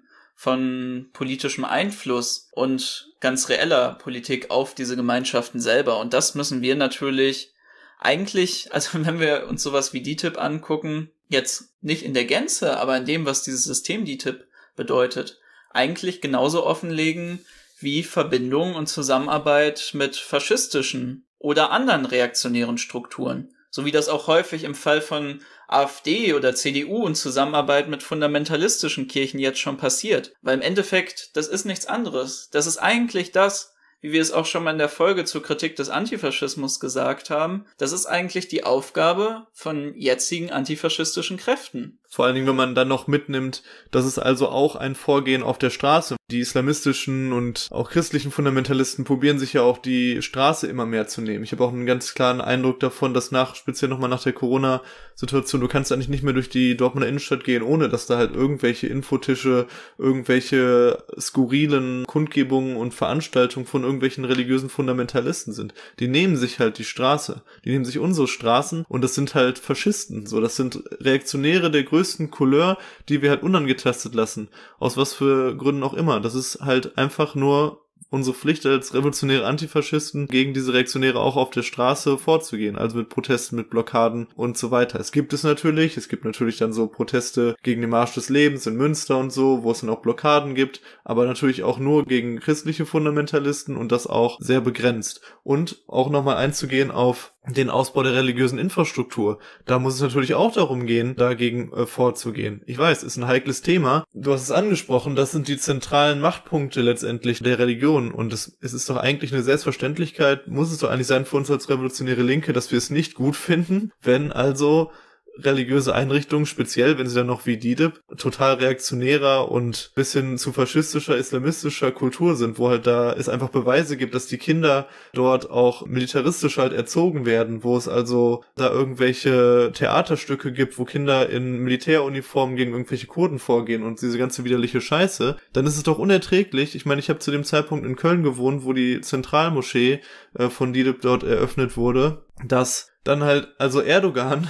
von politischem Einfluss und ganz reeller Politik auf diese Gemeinschaften selber. Und das müssen wir natürlich eigentlich, also wenn wir uns sowas wie D I T I B angucken, jetzt nicht in der Gänze, aber in dem, was dieses System D I T I B bedeutet, eigentlich genauso offenlegen wie Verbindung und Zusammenarbeit mit faschistischen oder anderen reaktionären Strukturen. So wie das auch häufig im Fall von AfD oder C D U und Zusammenarbeit mit fundamentalistischen Kirchen jetzt schon passiert. Weil im Endeffekt, das ist nichts anderes. Das ist eigentlich das, wie wir es auch schon mal in der Folge zur Kritik des Antifaschismus gesagt haben, das ist eigentlich die Aufgabe von jetzigen antifaschistischen Kräften. Vor allen Dingen, wenn man dann noch mitnimmt, dass es also auch ein Vorgehen auf der Straße. Die islamistischen und auch christlichen Fundamentalisten probieren sich ja auch die Straße immer mehr zu nehmen. Ich habe auch einen ganz klaren Eindruck davon, dass nach, speziell nochmal nach der Corona-Situation, du kannst eigentlich nicht mehr durch die Dortmunder Innenstadt gehen, ohne dass da halt irgendwelche Infotische, irgendwelche skurrilen Kundgebungen und Veranstaltungen von irgendwelchen religiösen Fundamentalisten sind. Die nehmen sich halt die Straße. Die nehmen sich unsere Straßen und das sind halt Faschisten. So, das sind Reaktionäre der größten Couleur, die wir halt unangetastet lassen. Aus was für Gründen auch immer. Das ist halt einfach nur unsere Pflicht als revolutionäre Antifaschisten, gegen diese Reaktionäre auch auf der Straße vorzugehen, also mit Protesten, mit Blockaden und so weiter. Es gibt es natürlich, es gibt natürlich dann so Proteste gegen den Marsch des Lebens in Münster und so, wo es dann auch Blockaden gibt, aber natürlich auch nur gegen christliche Fundamentalisten und das auch sehr begrenzt. Und auch nochmal einzugehen auf den Ausbau der religiösen Infrastruktur. Da muss es natürlich auch darum gehen, dagegen äh, vorzugehen. Ich weiß, ist ein heikles Thema. Du hast es angesprochen, das sind die zentralen Machtpunkte letztendlich der Religion und es, es ist doch eigentlich eine Selbstverständlichkeit, muss es doch eigentlich sein für uns als revolutionäre Linke, dass wir es nicht gut finden, wenn also religiöse Einrichtungen, speziell wenn sie dann noch wie D I T I B total reaktionärer und bis hin zu faschistischer, islamistischer Kultur sind, wo halt da es einfach Beweise gibt, dass die Kinder dort auch militaristisch halt erzogen werden, wo es also da irgendwelche Theaterstücke gibt, wo Kinder in Militäruniformen gegen irgendwelche Kurden vorgehen und diese ganze widerliche Scheiße, dann ist es doch unerträglich. Ich meine, ich habe zu dem Zeitpunkt in Köln gewohnt, wo die Zentralmoschee äh, von D I T I B dort eröffnet wurde, dass dann halt also Erdogan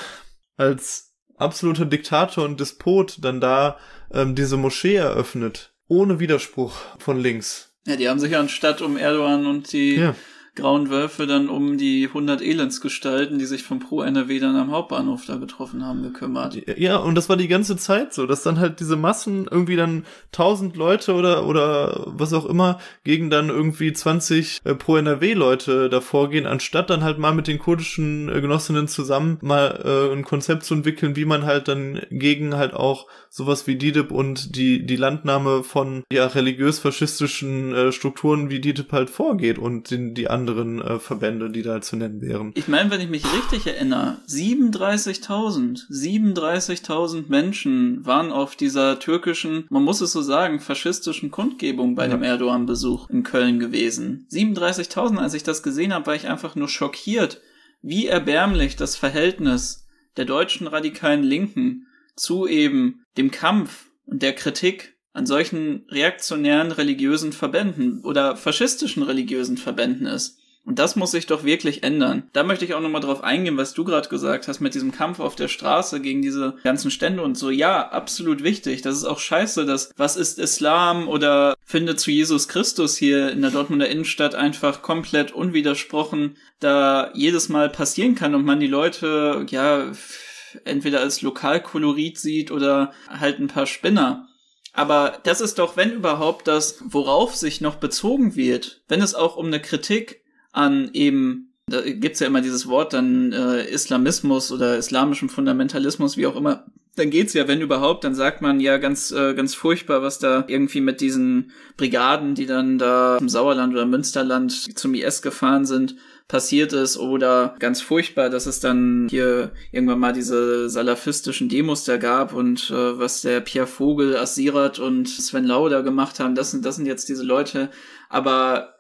als absoluter Diktator und Despot dann da ähm, diese Moschee eröffnet, ohne Widerspruch von links. Ja, die haben sich anstatt um Erdogan und die ja. Grauen Wölfe dann um die hundert Elendsgestalten, die sich vom Pro-N R W dann am Hauptbahnhof da getroffen haben, gekümmert. Ja, und das war die ganze Zeit so, dass dann halt diese Massen irgendwie dann tausend Leute oder oder was auch immer gegen dann irgendwie zwanzig äh, Pro-N R W-Leute davor gehen, anstatt dann halt mal mit den kurdischen äh, Genossinnen zusammen mal äh, ein Konzept zu entwickeln, wie man halt dann gegen halt auch sowas wie D I T I B und die die Landnahme von ja religiös-faschistischen äh, Strukturen wie D I T I B halt vorgeht und den, die anderen anderen äh, Verbände, die da zu nennen wären. Ich meine, wenn ich mich richtig erinnere, siebenunddreißigtausend, siebenunddreißigtausend Menschen waren auf dieser türkischen, man muss es so sagen, faschistischen Kundgebung bei ja. dem Erdogan-Besuch in Köln gewesen. siebenunddreißigtausend, als ich das gesehen habe, war ich einfach nur schockiert, wie erbärmlich das Verhältnis der deutschen radikalen Linken zu eben dem Kampf und der Kritik an solchen reaktionären religiösen Verbänden oder faschistischen religiösen Verbänden ist. Und das muss sich doch wirklich ändern. Da möchte ich auch nochmal drauf eingehen, was du gerade gesagt hast mit diesem Kampf auf der Straße gegen diese ganzen Stände und so. Ja, absolut wichtig. Das ist auch scheiße, dass was ist Islam oder finde zu Jesus Christus hier in der Dortmunder Innenstadt einfach komplett unwidersprochen da jedes Mal passieren kann und man die Leute, ja, entweder als Lokalkolorit sieht oder halt ein paar Spinner. Aber das ist doch, wenn überhaupt, das, worauf sich noch bezogen wird, wenn es auch um eine Kritik an eben, da gibt's ja immer dieses Wort dann äh, Islamismus oder islamischem Fundamentalismus, wie auch immer, dann geht's ja, wenn überhaupt, dann sagt man ja ganz äh, ganz furchtbar, was da irgendwie mit diesen Brigaden, die dann da im Sauerland oder Münsterland zum I S gefahren sind, passiert ist, oder ganz furchtbar, dass es dann hier irgendwann mal diese salafistischen Demos da gab und äh, was der Pierre Vogel, Assirat und Sven Lauder gemacht haben, das sind das sind jetzt diese Leute, aber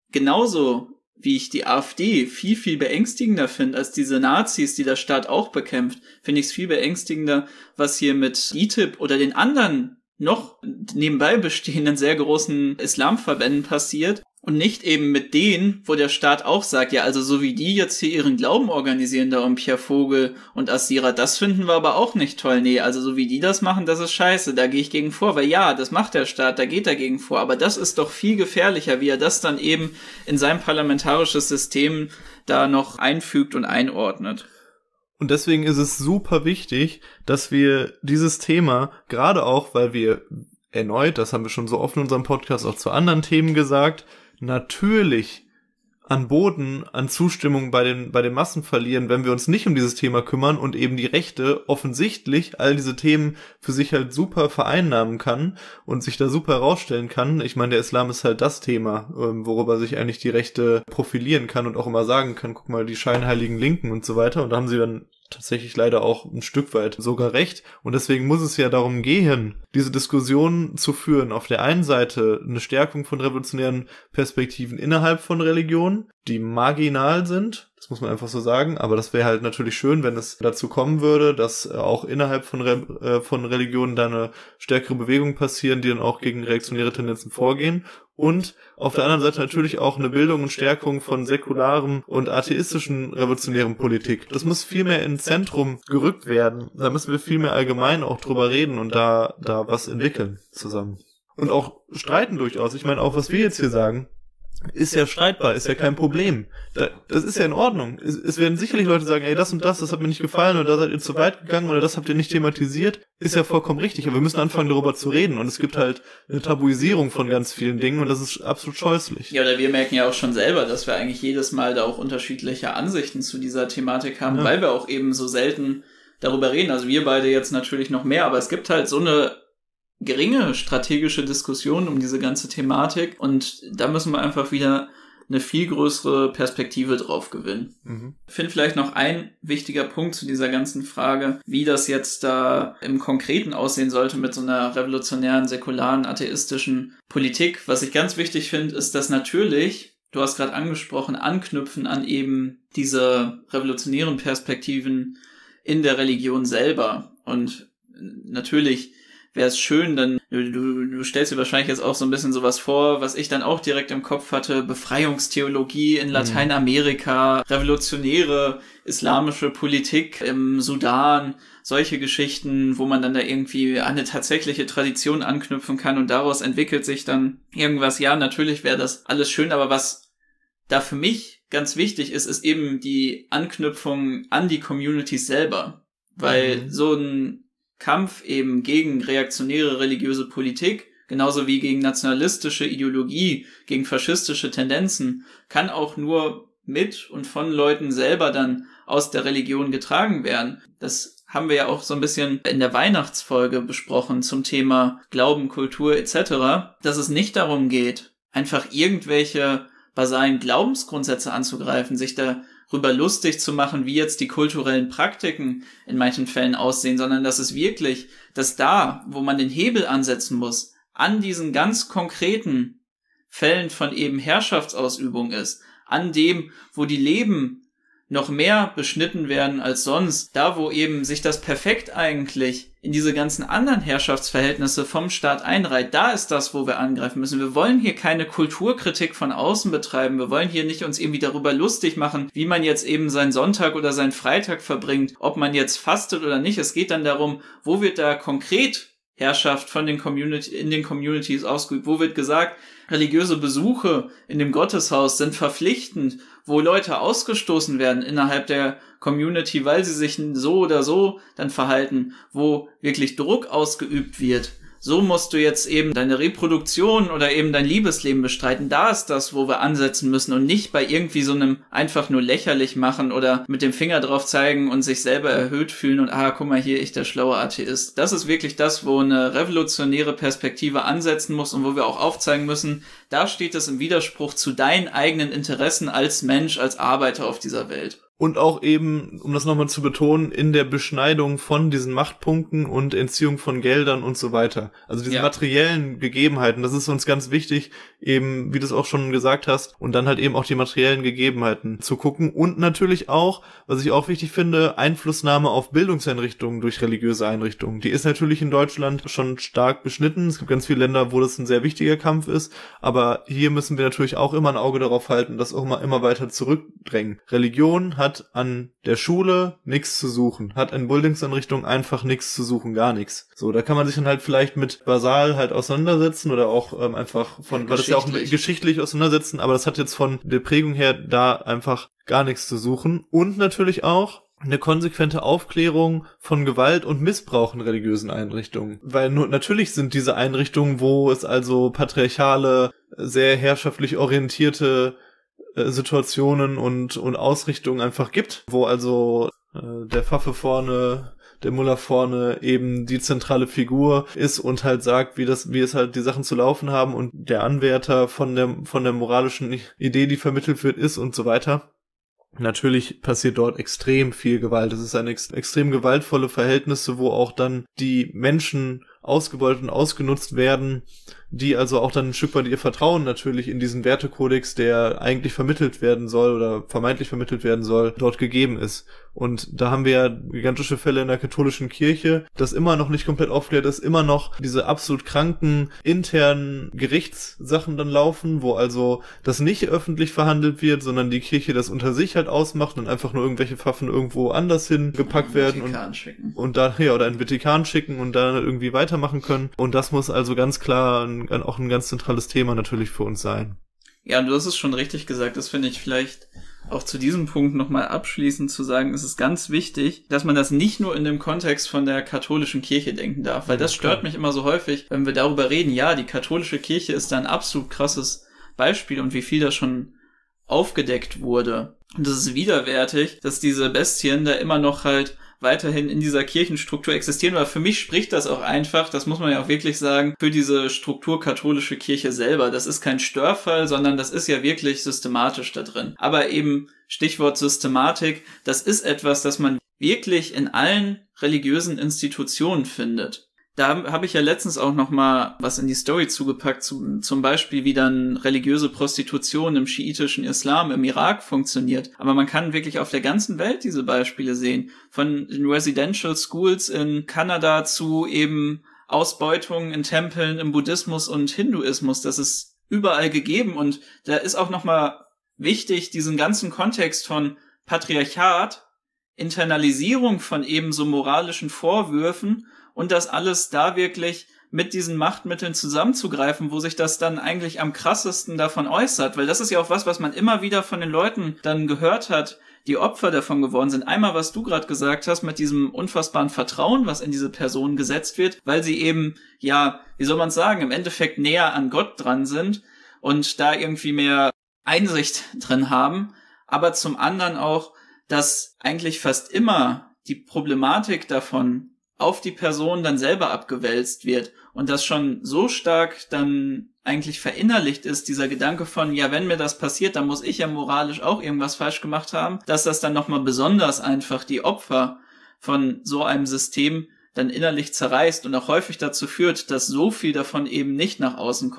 genauso wie ich die AfD viel, viel beängstigender finde als diese Nazis, die der Staat auch bekämpft, finde ich es viel beängstigender, was hier mit I T I B oder den anderen noch nebenbei bestehenden sehr großen Islamverbänden passiert und nicht eben mit denen, wo der Staat auch sagt, ja, also so wie die jetzt hier ihren Glauben organisieren, da um Pierre Vogel und Assira, das finden wir aber auch nicht toll. Nee, also so wie die das machen, das ist scheiße, da gehe ich gegen vor, weil ja, das macht der Staat, da geht er gegen vor, aber das ist doch viel gefährlicher, wie er das dann eben in sein parlamentarisches System da noch einfügt und einordnet. Und deswegen ist es super wichtig, dass wir dieses Thema, gerade auch, weil wir erneut, das haben wir schon so oft in unserem Podcast auch zu anderen Themen gesagt, natürlich an Boden, an Zustimmung bei den bei den Massen verlieren, wenn wir uns nicht um dieses Thema kümmern und eben die Rechte offensichtlich all diese Themen für sich halt super vereinnahmen kann und sich da super herausstellen kann. Ich meine, der Islam ist halt das Thema, worüber sich eigentlich die Rechte profilieren kann und auch immer sagen kann, guck mal, die scheinheiligen Linken und so weiter. Und da haben sie dann tatsächlich leider auch ein Stück weit sogar recht. Und deswegen muss es ja darum gehen, diese Diskussion zu führen. Auf der einen Seite eine Stärkung von revolutionären Perspektiven innerhalb von Religionen, die marginal sind. Das muss man einfach so sagen. Aber das wäre halt natürlich schön, wenn es dazu kommen würde, dass auch innerhalb von, Re- äh, von Religionen da eine stärkere Bewegung passieren, die dann auch gegen reaktionäre Tendenzen vorgehen. Und auf der anderen Seite natürlich auch eine Bildung und Stärkung von säkularem und atheistischen revolutionären Politik. Das muss viel mehr ins Zentrum gerückt werden. Da müssen wir viel mehr allgemein auch drüber reden und da da was entwickeln zusammen. Und auch streiten durchaus. Ich meine, auch was wir jetzt hier sagen, ist ja streitbar, ist ja kein Problem. Da, das ist ja in Ordnung. Es, es werden sicherlich Leute sagen, ey, das und das, das hat mir nicht gefallen oder da seid ihr zu weit gegangen oder das habt ihr nicht thematisiert. Ist ja vollkommen richtig, aber wir müssen anfangen, darüber zu reden. Und es gibt halt eine Tabuisierung von ganz vielen Dingen und das ist absolut scheußlich. Ja, oder wir merken ja auch schon selber, dass wir eigentlich jedes Mal da auch unterschiedliche Ansichten zu dieser Thematik haben, ja, weil wir auch eben so selten darüber reden. Also wir beide jetzt natürlich noch mehr, aber es gibt halt so eine geringe strategische Diskussion um diese ganze Thematik und da müssen wir einfach wieder eine viel größere Perspektive drauf gewinnen. Mhm. Ich finde vielleicht noch ein wichtiger Punkt zu dieser ganzen Frage, wie das jetzt da im Konkreten aussehen sollte mit so einer revolutionären, säkularen, atheistischen Politik. Was ich ganz wichtig finde, ist, dass natürlich, du hast gerade angesprochen, anknüpfen an eben diese revolutionären Perspektiven in der Religion selber. Und natürlich wäre es schön, dann, du, du, du stellst dir wahrscheinlich jetzt auch so ein bisschen sowas vor, was ich dann auch direkt im Kopf hatte, Befreiungstheologie in Lateinamerika, revolutionäre islamische Politik im Sudan, solche Geschichten, wo man dann da irgendwie an eine tatsächliche Tradition anknüpfen kann und daraus entwickelt sich dann irgendwas. Ja, natürlich wäre das alles schön, aber was da für mich ganz wichtig ist, ist eben die Anknüpfung an die Communities selber, weil mhm. so ein Kampf eben gegen reaktionäre religiöse Politik, genauso wie gegen nationalistische Ideologie, gegen faschistische Tendenzen, kann auch nur mit und von Leuten selber dann aus der Religion getragen werden. Das haben wir ja auch so ein bisschen in der Weihnachtsfolge besprochen zum Thema Glauben, Kultur et cetera, dass es nicht darum geht, einfach irgendwelche basalen Glaubensgrundsätze anzugreifen, sich da darüber lustig zu machen, wie jetzt die kulturellen Praktiken in manchen Fällen aussehen, sondern dass es wirklich, dass da, wo man den Hebel ansetzen muss, an diesen ganz konkreten Fällen von eben Herrschaftsausübung ist, an dem, wo die Leben noch mehr beschnitten werden als sonst, da wo eben sich das perfekt eigentlich in diese ganzen anderen Herrschaftsverhältnisse vom Staat einreiht, da ist das, wo wir angreifen müssen. Wir wollen hier keine Kulturkritik von außen betreiben. Wir wollen hier nicht uns irgendwie darüber lustig machen, wie man jetzt eben seinen Sonntag oder seinen Freitag verbringt, ob man jetzt fastet oder nicht. Es geht dann darum, wo wird da konkret Herrschaft von den Community, in den Communities ausgeübt? Wo wird gesagt, religiöse Besuche in dem Gotteshaus sind verpflichtend, wo Leute ausgestoßen werden innerhalb der Community, weil sie sich so oder so dann verhalten, wo wirklich Druck ausgeübt wird. So musst du jetzt eben deine Reproduktion oder eben dein Liebesleben bestreiten. Da ist das, wo wir ansetzen müssen und nicht bei irgendwie so einem einfach nur lächerlich machen oder mit dem Finger drauf zeigen und sich selber erhöht fühlen und ah, guck mal hier, ich der schlaue Atheist. Das ist wirklich das, wo eine revolutionäre Perspektive ansetzen muss und wo wir auch aufzeigen müssen, da steht es im Widerspruch zu deinen eigenen Interessen als Mensch, als Arbeiter auf dieser Welt. Und auch eben, um das nochmal zu betonen, in der Beschneidung von diesen Machtpunkten und Entziehung von Geldern und so weiter. Also diese ja. materiellen Gegebenheiten, das ist uns ganz wichtig, eben, wie du es auch schon gesagt hast, und dann halt eben auch die materiellen Gegebenheiten zu gucken. Und natürlich auch, was ich auch wichtig finde, Einflussnahme auf Bildungseinrichtungen durch religiöse Einrichtungen. Die ist natürlich in Deutschland schon stark beschnitten. Es gibt ganz viele Länder, wo das ein sehr wichtiger Kampf ist. Aber hier müssen wir natürlich auch immer ein Auge darauf halten, das auch immer, immer weiter zurückdrängen. Religion hat hat an der Schule nichts zu suchen, hat in Bildungseinrichtungen einfach nichts zu suchen, gar nichts. So, da kann man sich dann halt vielleicht mit Basal halt auseinandersetzen oder auch ähm, einfach von, ja, weil das ja auch geschichtlich auseinandersetzen, aber das hat jetzt von der Prägung her da einfach gar nichts zu suchen. Und natürlich auch eine konsequente Aufklärung von Gewalt und Missbrauch in religiösen Einrichtungen. Weil nur natürlich sind diese Einrichtungen, wo es also patriarchale, sehr herrschaftlich orientierte Situationen und und Ausrichtungen einfach gibt, wo also äh, der Pfaffe vorne, der Mullah vorne eben die zentrale Figur ist und halt sagt, wie das wie es halt die Sachen zu laufen haben und der Anwärter von der von der moralischen Idee, die vermittelt wird, ist und so weiter. Natürlich passiert dort extrem viel Gewalt. Es ist ein ex- extrem gewaltvolle Verhältnisse, wo auch dann die Menschen ausgebeutet und ausgenutzt werden, die also auch dann ein Stück weit ihr Vertrauen natürlich in diesen Wertekodex, der eigentlich vermittelt werden soll oder vermeintlich vermittelt werden soll, dort gegeben ist. Und da haben wir ja gigantische Fälle in der katholischen Kirche, das immer noch nicht komplett aufklärt ist, immer noch diese absolut kranken internen Gerichtssachen dann laufen, wo also das nicht öffentlich verhandelt wird, sondern die Kirche das unter sich halt ausmacht und einfach nur irgendwelche Pfaffen irgendwo anders hingepackt werden und, und da, ja, oder in den Vatikan schicken und dann irgendwie weitermachen können. Und das muss also ganz klar ein, auch ein ganz zentrales Thema natürlich für uns sein. Ja, du hast es schon richtig gesagt. Das finde ich vielleicht auch zu diesem Punkt nochmal abschließend zu sagen, es ist ganz wichtig, dass man das nicht nur in dem Kontext von der katholischen Kirche denken darf, weil das stört mich immer so häufig, wenn wir darüber reden, ja, die katholische Kirche ist da ein absolut krasses Beispiel und wie viel da schon aufgedeckt wurde. Und das ist widerwärtig, dass diese Bestien da immer noch halt weiterhin in dieser Kirchenstruktur existieren, weil für mich spricht das auch einfach, das muss man ja auch wirklich sagen, für diese Struktur katholische Kirche selber. Das ist kein Störfall, sondern das ist ja wirklich systematisch da drin. Aber eben Stichwort Systematik, das ist etwas, das man wirklich in allen religiösen Institutionen findet. Da habe ich ja letztens auch noch mal was in die Story zugepackt, zum, zum Beispiel, wie dann religiöse Prostitution im schiitischen Islam im Irak funktioniert. Aber man kann wirklich auf der ganzen Welt diese Beispiele sehen. Von den Residential Schools in Kanada zu eben Ausbeutungen in Tempeln im Buddhismus und Hinduismus. Das ist überall gegeben und da ist auch noch mal wichtig, diesen ganzen Kontext von Patriarchat, Internalisierung von eben so moralischen Vorwürfen und das alles da wirklich mit diesen Machtmitteln zusammenzugreifen, wo sich das dann eigentlich am krassesten davon äußert. Weil das ist ja auch was, was man immer wieder von den Leuten dann gehört hat, die Opfer davon geworden sind. Einmal, was du gerade gesagt hast, mit diesem unfassbaren Vertrauen, was in diese Person gesetzt wird, weil sie eben, ja, wie soll man es sagen, im Endeffekt näher an Gott dran sind und da irgendwie mehr Einsicht drin haben. Aber zum anderen auch, dass eigentlich fast immer die Problematik davon auf die Person dann selber abgewälzt wird und das schon so stark dann eigentlich verinnerlicht ist, dieser Gedanke von, ja, wenn mir das passiert, dann muss ich ja moralisch auch irgendwas falsch gemacht haben, dass das dann nochmal besonders einfach die Opfer von so einem System dann innerlich zerreißt und auch häufig dazu führt, dass so viel davon eben nicht nach außen kommt.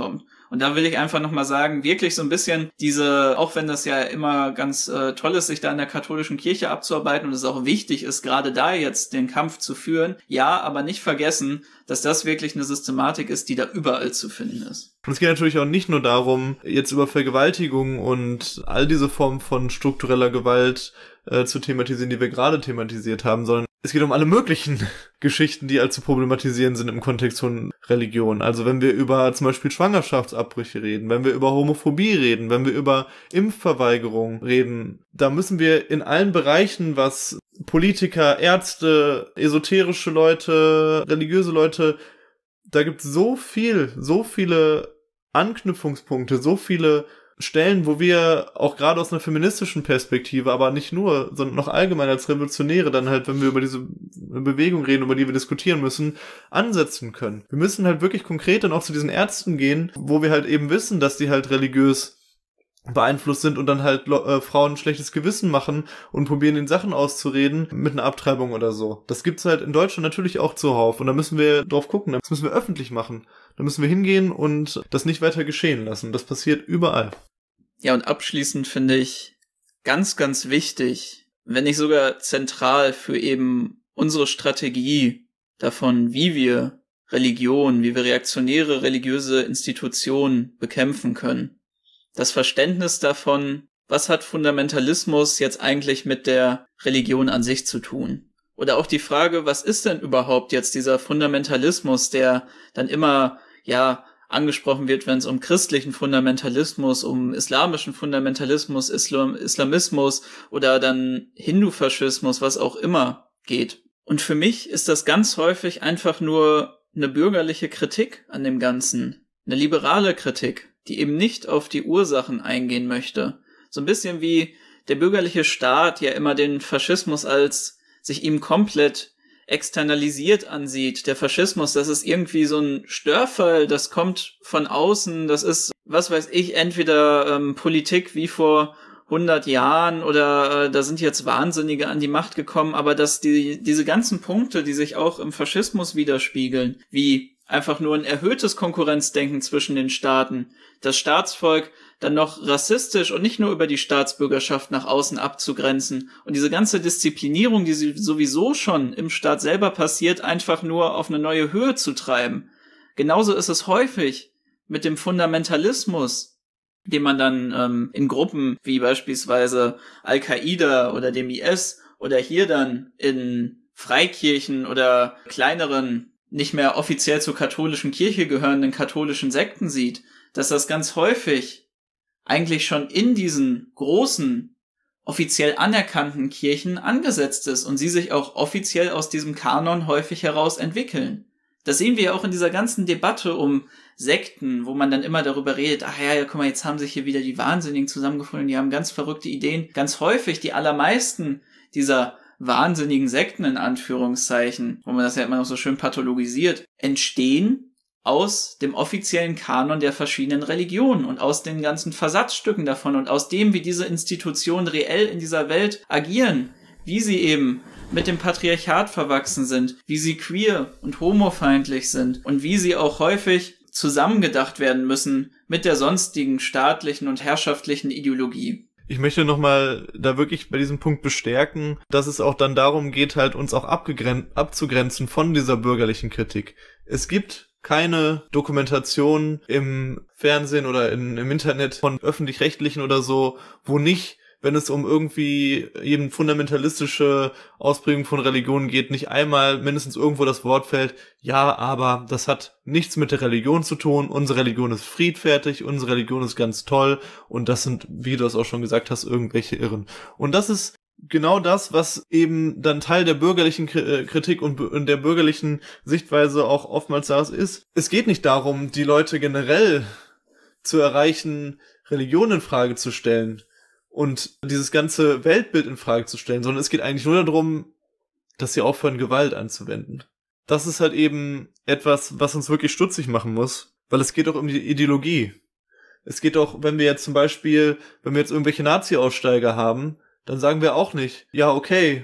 Und da will ich einfach nochmal sagen, wirklich so ein bisschen diese, auch wenn das ja immer ganz äh, toll ist, sich da in der katholischen Kirche abzuarbeiten und es auch wichtig ist, gerade da jetzt den Kampf zu führen, ja, aber nicht vergessen, dass das wirklich eine Systematik ist, die da überall zu finden ist. Und es geht natürlich auch nicht nur darum, jetzt über Vergewaltigung und all diese Formen von struktureller Gewalt äh, zu thematisieren, die wir gerade thematisiert haben, sondern es geht um alle möglichen Geschichten, die halt zu problematisieren sind im Kontext von Religion. Also wenn wir über zum Beispiel Schwangerschaftsabbrüche reden, wenn wir über Homophobie reden, wenn wir über Impfverweigerung reden, da müssen wir in allen Bereichen, was Politiker, Ärzte, esoterische Leute, religiöse Leute, da gibt es so viel, so viele Anknüpfungspunkte, so viele Stellen, wo wir auch gerade aus einer feministischen Perspektive, aber nicht nur, sondern noch allgemein als Revolutionäre dann halt, wenn wir über diese Bewegung reden, über die wir diskutieren müssen, ansetzen können. Wir müssen halt wirklich konkret dann auch zu diesen Ärzten gehen, wo wir halt eben wissen, dass die halt religiös beeinflusst sind und dann halt äh, Frauen ein schlechtes Gewissen machen und probieren, den Sachen auszureden mit einer Abtreibung oder so. Das gibt's halt in Deutschland natürlich auch zuhauf und da müssen wir drauf gucken, das müssen wir öffentlich machen. Da müssen wir hingehen und das nicht weiter geschehen lassen. Das passiert überall. Ja, und abschließend finde ich ganz, ganz wichtig, wenn nicht sogar zentral für eben unsere Strategie davon, wie wir Religion, wie wir reaktionäre religiöse Institutionen bekämpfen können. Das Verständnis davon, was hat Fundamentalismus jetzt eigentlich mit der Religion an sich zu tun? Oder auch die Frage, was ist denn überhaupt jetzt dieser Fundamentalismus, der dann immer, ja, angesprochen wird, wenn es um christlichen Fundamentalismus, um islamischen Fundamentalismus, Islam, Islamismus oder dann Hindu-Faschismus, was auch immer geht. Und für mich ist das ganz häufig einfach nur eine bürgerliche Kritik an dem Ganzen, eine liberale Kritik, die eben nicht auf die Ursachen eingehen möchte. So ein bisschen wie der bürgerliche Staat ja immer den Faschismus als sich ihm komplett externalisiert ansieht. Der Faschismus, das ist irgendwie so ein Störfall, das kommt von außen, das ist, was weiß ich, entweder ähm, Politik wie vor hundert Jahren oder äh, da sind jetzt Wahnsinnige an die Macht gekommen, aber dass die diese ganzen Punkte, die sich auch im Faschismus widerspiegeln, wie einfach nur ein erhöhtes Konkurrenzdenken zwischen den Staaten, das Staatsvolk dann noch rassistisch und nicht nur über die Staatsbürgerschaft nach außen abzugrenzen und diese ganze Disziplinierung, die sowieso schon im Staat selber passiert, einfach nur auf eine neue Höhe zu treiben. Genauso ist es häufig mit dem Fundamentalismus, den man dann ähm, in Gruppen wie beispielsweise Al-Qaida oder dem I S oder hier dann in Freikirchen oder kleineren, nicht mehr offiziell zur katholischen Kirche gehörenden katholischen Sekten sieht, dass das ganz häufig eigentlich schon in diesen großen, offiziell anerkannten Kirchen angesetzt ist und sie sich auch offiziell aus diesem Kanon häufig heraus entwickeln. Das sehen wir ja auch in dieser ganzen Debatte um Sekten, wo man dann immer darüber redet, ach ja, ja, guck mal, jetzt haben sich hier wieder die Wahnsinnigen zusammengefunden, die haben ganz verrückte Ideen. Ganz häufig, die allermeisten dieser wahnsinnigen Sekten in Anführungszeichen, wo man das ja immer noch so schön pathologisiert, entstehen aus dem offiziellen Kanon der verschiedenen Religionen und aus den ganzen Versatzstücken davon und aus dem, wie diese Institutionen reell in dieser Welt agieren, wie sie eben mit dem Patriarchat verwachsen sind, wie sie queer und homofeindlich sind und wie sie auch häufig zusammengedacht werden müssen mit der sonstigen staatlichen und herrschaftlichen Ideologie. Ich möchte nochmal da wirklich bei diesem Punkt bestärken, dass es auch dann darum geht, halt uns auch abgegren- abzugrenzen von dieser bürgerlichen Kritik. Es gibt keine Dokumentation im Fernsehen oder in, im Internet von öffentlich-rechtlichen oder so, wo nicht, wenn es um irgendwie eben fundamentalistische Ausprägung von Religionen geht, nicht einmal mindestens irgendwo das Wort fällt, ja, aber das hat nichts mit der Religion zu tun, unsere Religion ist friedfertig, unsere Religion ist ganz toll und das sind, wie du es auch schon gesagt hast, irgendwelche Irren. Und das ist genau das, was eben dann Teil der bürgerlichen Kritik und der bürgerlichen Sichtweise auch oftmals da ist. Es geht nicht darum, die Leute generell zu erreichen, Religion in Frage zu stellen und dieses ganze Weltbild in Frage zu stellen, sondern es geht eigentlich nur darum, dass sie aufhören, Gewalt anzuwenden. Das ist halt eben etwas, was uns wirklich stutzig machen muss, weil es geht auch um die Ideologie. Es geht auch, wenn wir jetzt zum Beispiel, wenn wir jetzt irgendwelche Nazi-Aussteiger haben, dann sagen wir auch nicht, ja, okay,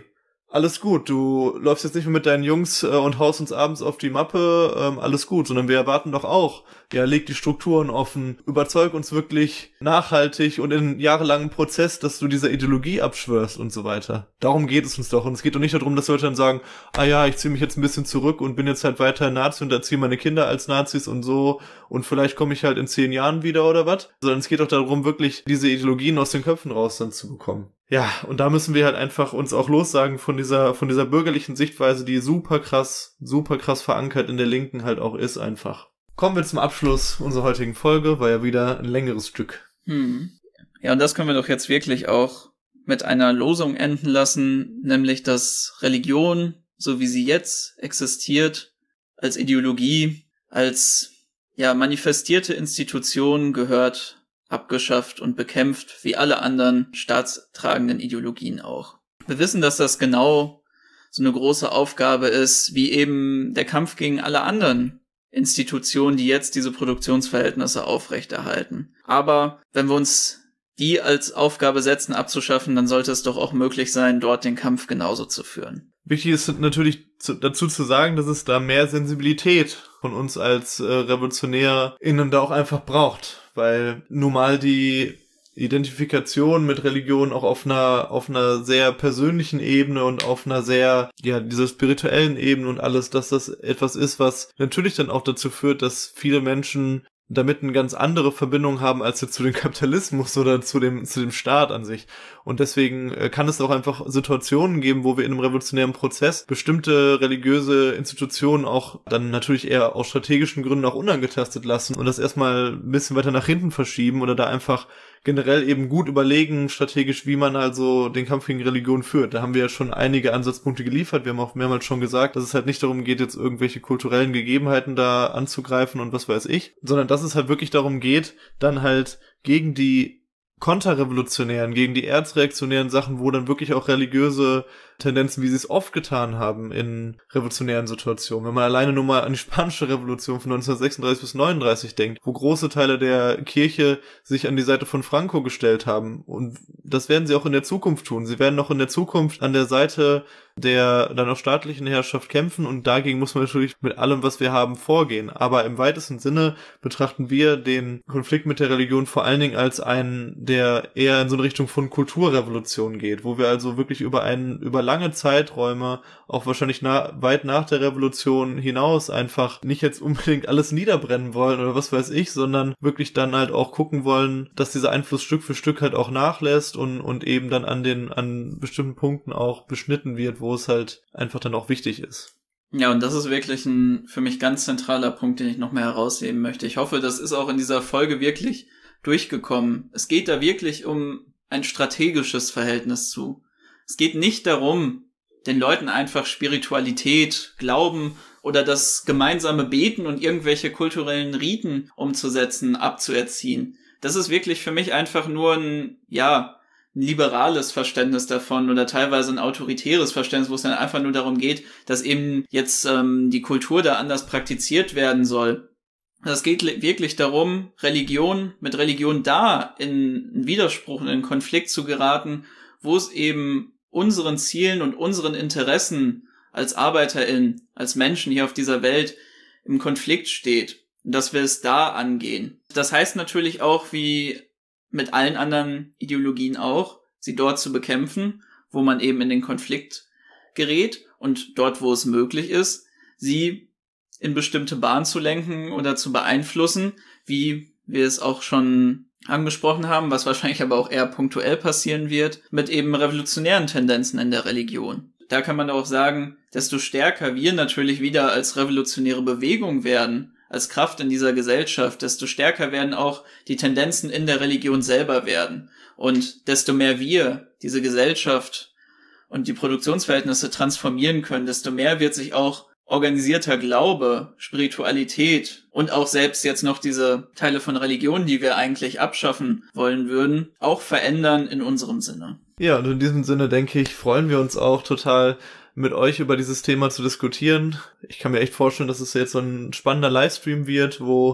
alles gut, du läufst jetzt nicht mehr mit deinen Jungs äh, und haust uns abends auf die Mappe, ähm, alles gut, sondern wir erwarten doch auch, ja, leg die Strukturen offen, überzeug uns wirklich nachhaltig und in jahrelangen Prozess, dass du dieser Ideologie abschwörst und so weiter. Darum geht es uns doch. Und es geht doch nicht darum, dass Leute dann sagen, ah ja, ich ziehe mich jetzt ein bisschen zurück und bin jetzt halt weiter Nazi und erziehe meine Kinder als Nazis und so und vielleicht komme ich halt in zehn Jahren wieder oder was. Sondern es geht doch darum, wirklich diese Ideologien aus den Köpfen raus dann zu bekommen. Ja, und da müssen wir halt einfach uns auch lossagen von dieser, von dieser bürgerlichen Sichtweise, die super krass, super krass verankert in der Linken halt auch ist einfach. Kommen wir zum Abschluss unserer heutigen Folge, war ja wieder ein längeres Stück. Hm. Ja, und das können wir doch jetzt wirklich auch mit einer Losung enden lassen, nämlich dass Religion, so wie sie jetzt existiert, als Ideologie, als ja manifestierte Institution gehört, abgeschafft und bekämpft, wie alle anderen staatstragenden Ideologien auch. Wir wissen, dass das genau so eine große Aufgabe ist, wie eben der Kampf gegen alle anderen Institutionen, die jetzt diese Produktionsverhältnisse aufrechterhalten. Aber wenn wir uns die als Aufgabe setzen, abzuschaffen, dann sollte es doch auch möglich sein, dort den Kampf genauso zu führen. Wichtig ist natürlich zu, dazu zu sagen, dass es da mehr Sensibilität von uns als äh, RevolutionärInnen da auch einfach braucht, weil nun mal die Identifikation mit Religion auch auf einer auf einer sehr persönlichen Ebene und auf einer sehr, ja, dieser spirituellen Ebene und alles, dass das etwas ist, was natürlich dann auch dazu führt, dass viele Menschen damit eine ganz andere Verbindung haben als jetzt zu dem Kapitalismus oder zu dem zu dem Staat an sich. Und deswegen äh, kann es auch einfach Situationen geben, wo wir in einem revolutionären Prozess bestimmte religiöse Institutionen auch dann natürlich eher aus strategischen Gründen auch unangetastet lassen und das erstmal ein bisschen weiter nach hinten verschieben oder da einfach generell eben gut überlegen, strategisch, wie man also den Kampf gegen Religion führt. Da haben wir ja schon einige Ansatzpunkte geliefert. Wir haben auch mehrmals schon gesagt, dass es halt nicht darum geht, jetzt irgendwelche kulturellen Gegebenheiten da anzugreifen und was weiß ich, sondern dass es halt wirklich darum geht, dann halt gegen die konterrevolutionären, gegen die erzreaktionären Sachen, wo dann wirklich auch religiöse Tendenzen, wie sie es oft getan haben in revolutionären Situationen. Wenn man alleine nur mal an die Spanische Revolution von neunzehnhundertsechsunddreißig bis neununddreißig denkt, wo große Teile der Kirche sich an die Seite von Franco gestellt haben. Und das werden sie auch in der Zukunft tun. Sie werden noch in der Zukunft an der Seite der dann auch staatlichen Herrschaft kämpfen und dagegen muss man natürlich mit allem, was wir haben, vorgehen. Aber im weitesten Sinne betrachten wir den Konflikt mit der Religion vor allen Dingen als einen, der eher in so eine Richtung von Kulturrevolution geht, wo wir also wirklich über einen, über lange Zeiträume, auch wahrscheinlich na, weit nach der Revolution hinaus einfach nicht jetzt unbedingt alles niederbrennen wollen oder was weiß ich, sondern wirklich dann halt auch gucken wollen, dass dieser Einfluss Stück für Stück halt auch nachlässt und, und eben dann an den, an bestimmten Punkten auch beschnitten wird, wo es halt einfach dann auch wichtig ist. Ja, und das ist wirklich ein für mich ganz zentraler Punkt, den ich noch mehr herausheben möchte. Ich hoffe, das ist auch in dieser Folge wirklich durchgekommen. Es geht da wirklich um ein strategisches Verhältnis zu. Es geht nicht darum, den Leuten einfach Spiritualität, Glauben oder das gemeinsame Beten und irgendwelche kulturellen Riten umzusetzen, abzuerziehen. Das ist wirklich für mich einfach nur ein, ja, ein liberales Verständnis davon oder teilweise ein autoritäres Verständnis, wo es dann einfach nur darum geht, dass eben jetzt ähm, die Kultur da anders praktiziert werden soll. Es geht wirklich darum, Religion mit Religion da in einen Widerspruch, in einen Konflikt zu geraten, wo es eben unseren Zielen und unseren Interessen als ArbeiterInnen, als Menschen hier auf dieser Welt im Konflikt steht. Und dass wir es da angehen. Das heißt natürlich auch, wie mit allen anderen Ideologien auch, sie dort zu bekämpfen, wo man eben in den Konflikt gerät und dort, wo es möglich ist, sie in bestimmte Bahnen zu lenken oder zu beeinflussen, wie wir es auch schon angesprochen haben, was wahrscheinlich aber auch eher punktuell passieren wird, mit eben revolutionären Tendenzen in der Religion. Da kann man auch sagen, desto stärker wir natürlich wieder als revolutionäre Bewegung werden, als Kraft in dieser Gesellschaft, desto stärker werden auch die Tendenzen in der Religion selber werden. Und desto mehr wir diese Gesellschaft und die Produktionsverhältnisse transformieren können, desto mehr wird sich auch organisierter Glaube, Spiritualität und auch selbst jetzt noch diese Teile von Religion, die wir eigentlich abschaffen wollen würden, auch verändern in unserem Sinne. Ja, und in diesem Sinne, denke ich, freuen wir uns auch total, mit euch über dieses Thema zu diskutieren. Ich kann mir echt vorstellen, dass es jetzt so ein spannender Livestream wird, wo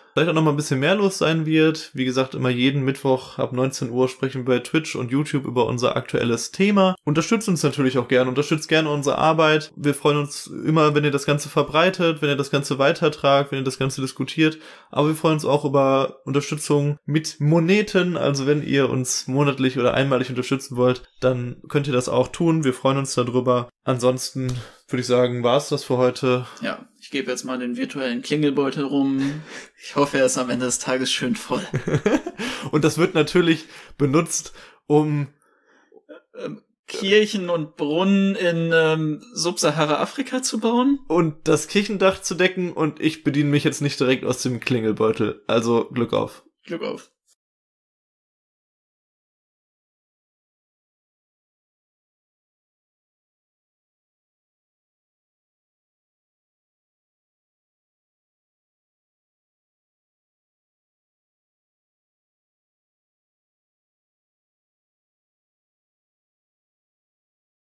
vielleicht auch noch mal ein bisschen mehr los sein wird. Wie gesagt, immer jeden Mittwoch ab neunzehn Uhr sprechen wir bei Twitch und YouTube über unser aktuelles Thema. Unterstützt uns natürlich auch gerne, unterstützt gerne unsere Arbeit. Wir freuen uns immer, wenn ihr das Ganze verbreitet, wenn ihr das Ganze weitertragt, wenn ihr das Ganze diskutiert. Aber wir freuen uns auch über Unterstützung mit Moneten. Also wenn ihr uns monatlich oder einmalig unterstützen wollt, dann könnt ihr das auch tun. Wir freuen uns darüber. Ansonsten würde ich sagen, war's das für heute. Ja, ich gebe jetzt mal den virtuellen Klingelbeutel rum. Ich hoffe, er ist am Ende des Tages schön voll. Und das wird natürlich benutzt, um ähm, Kirchen und Brunnen in ähm, Subsahara-Afrika zu bauen. Und das Kirchendach zu decken. Und ich bediene mich jetzt nicht direkt aus dem Klingelbeutel. Also Glück auf. Glück auf.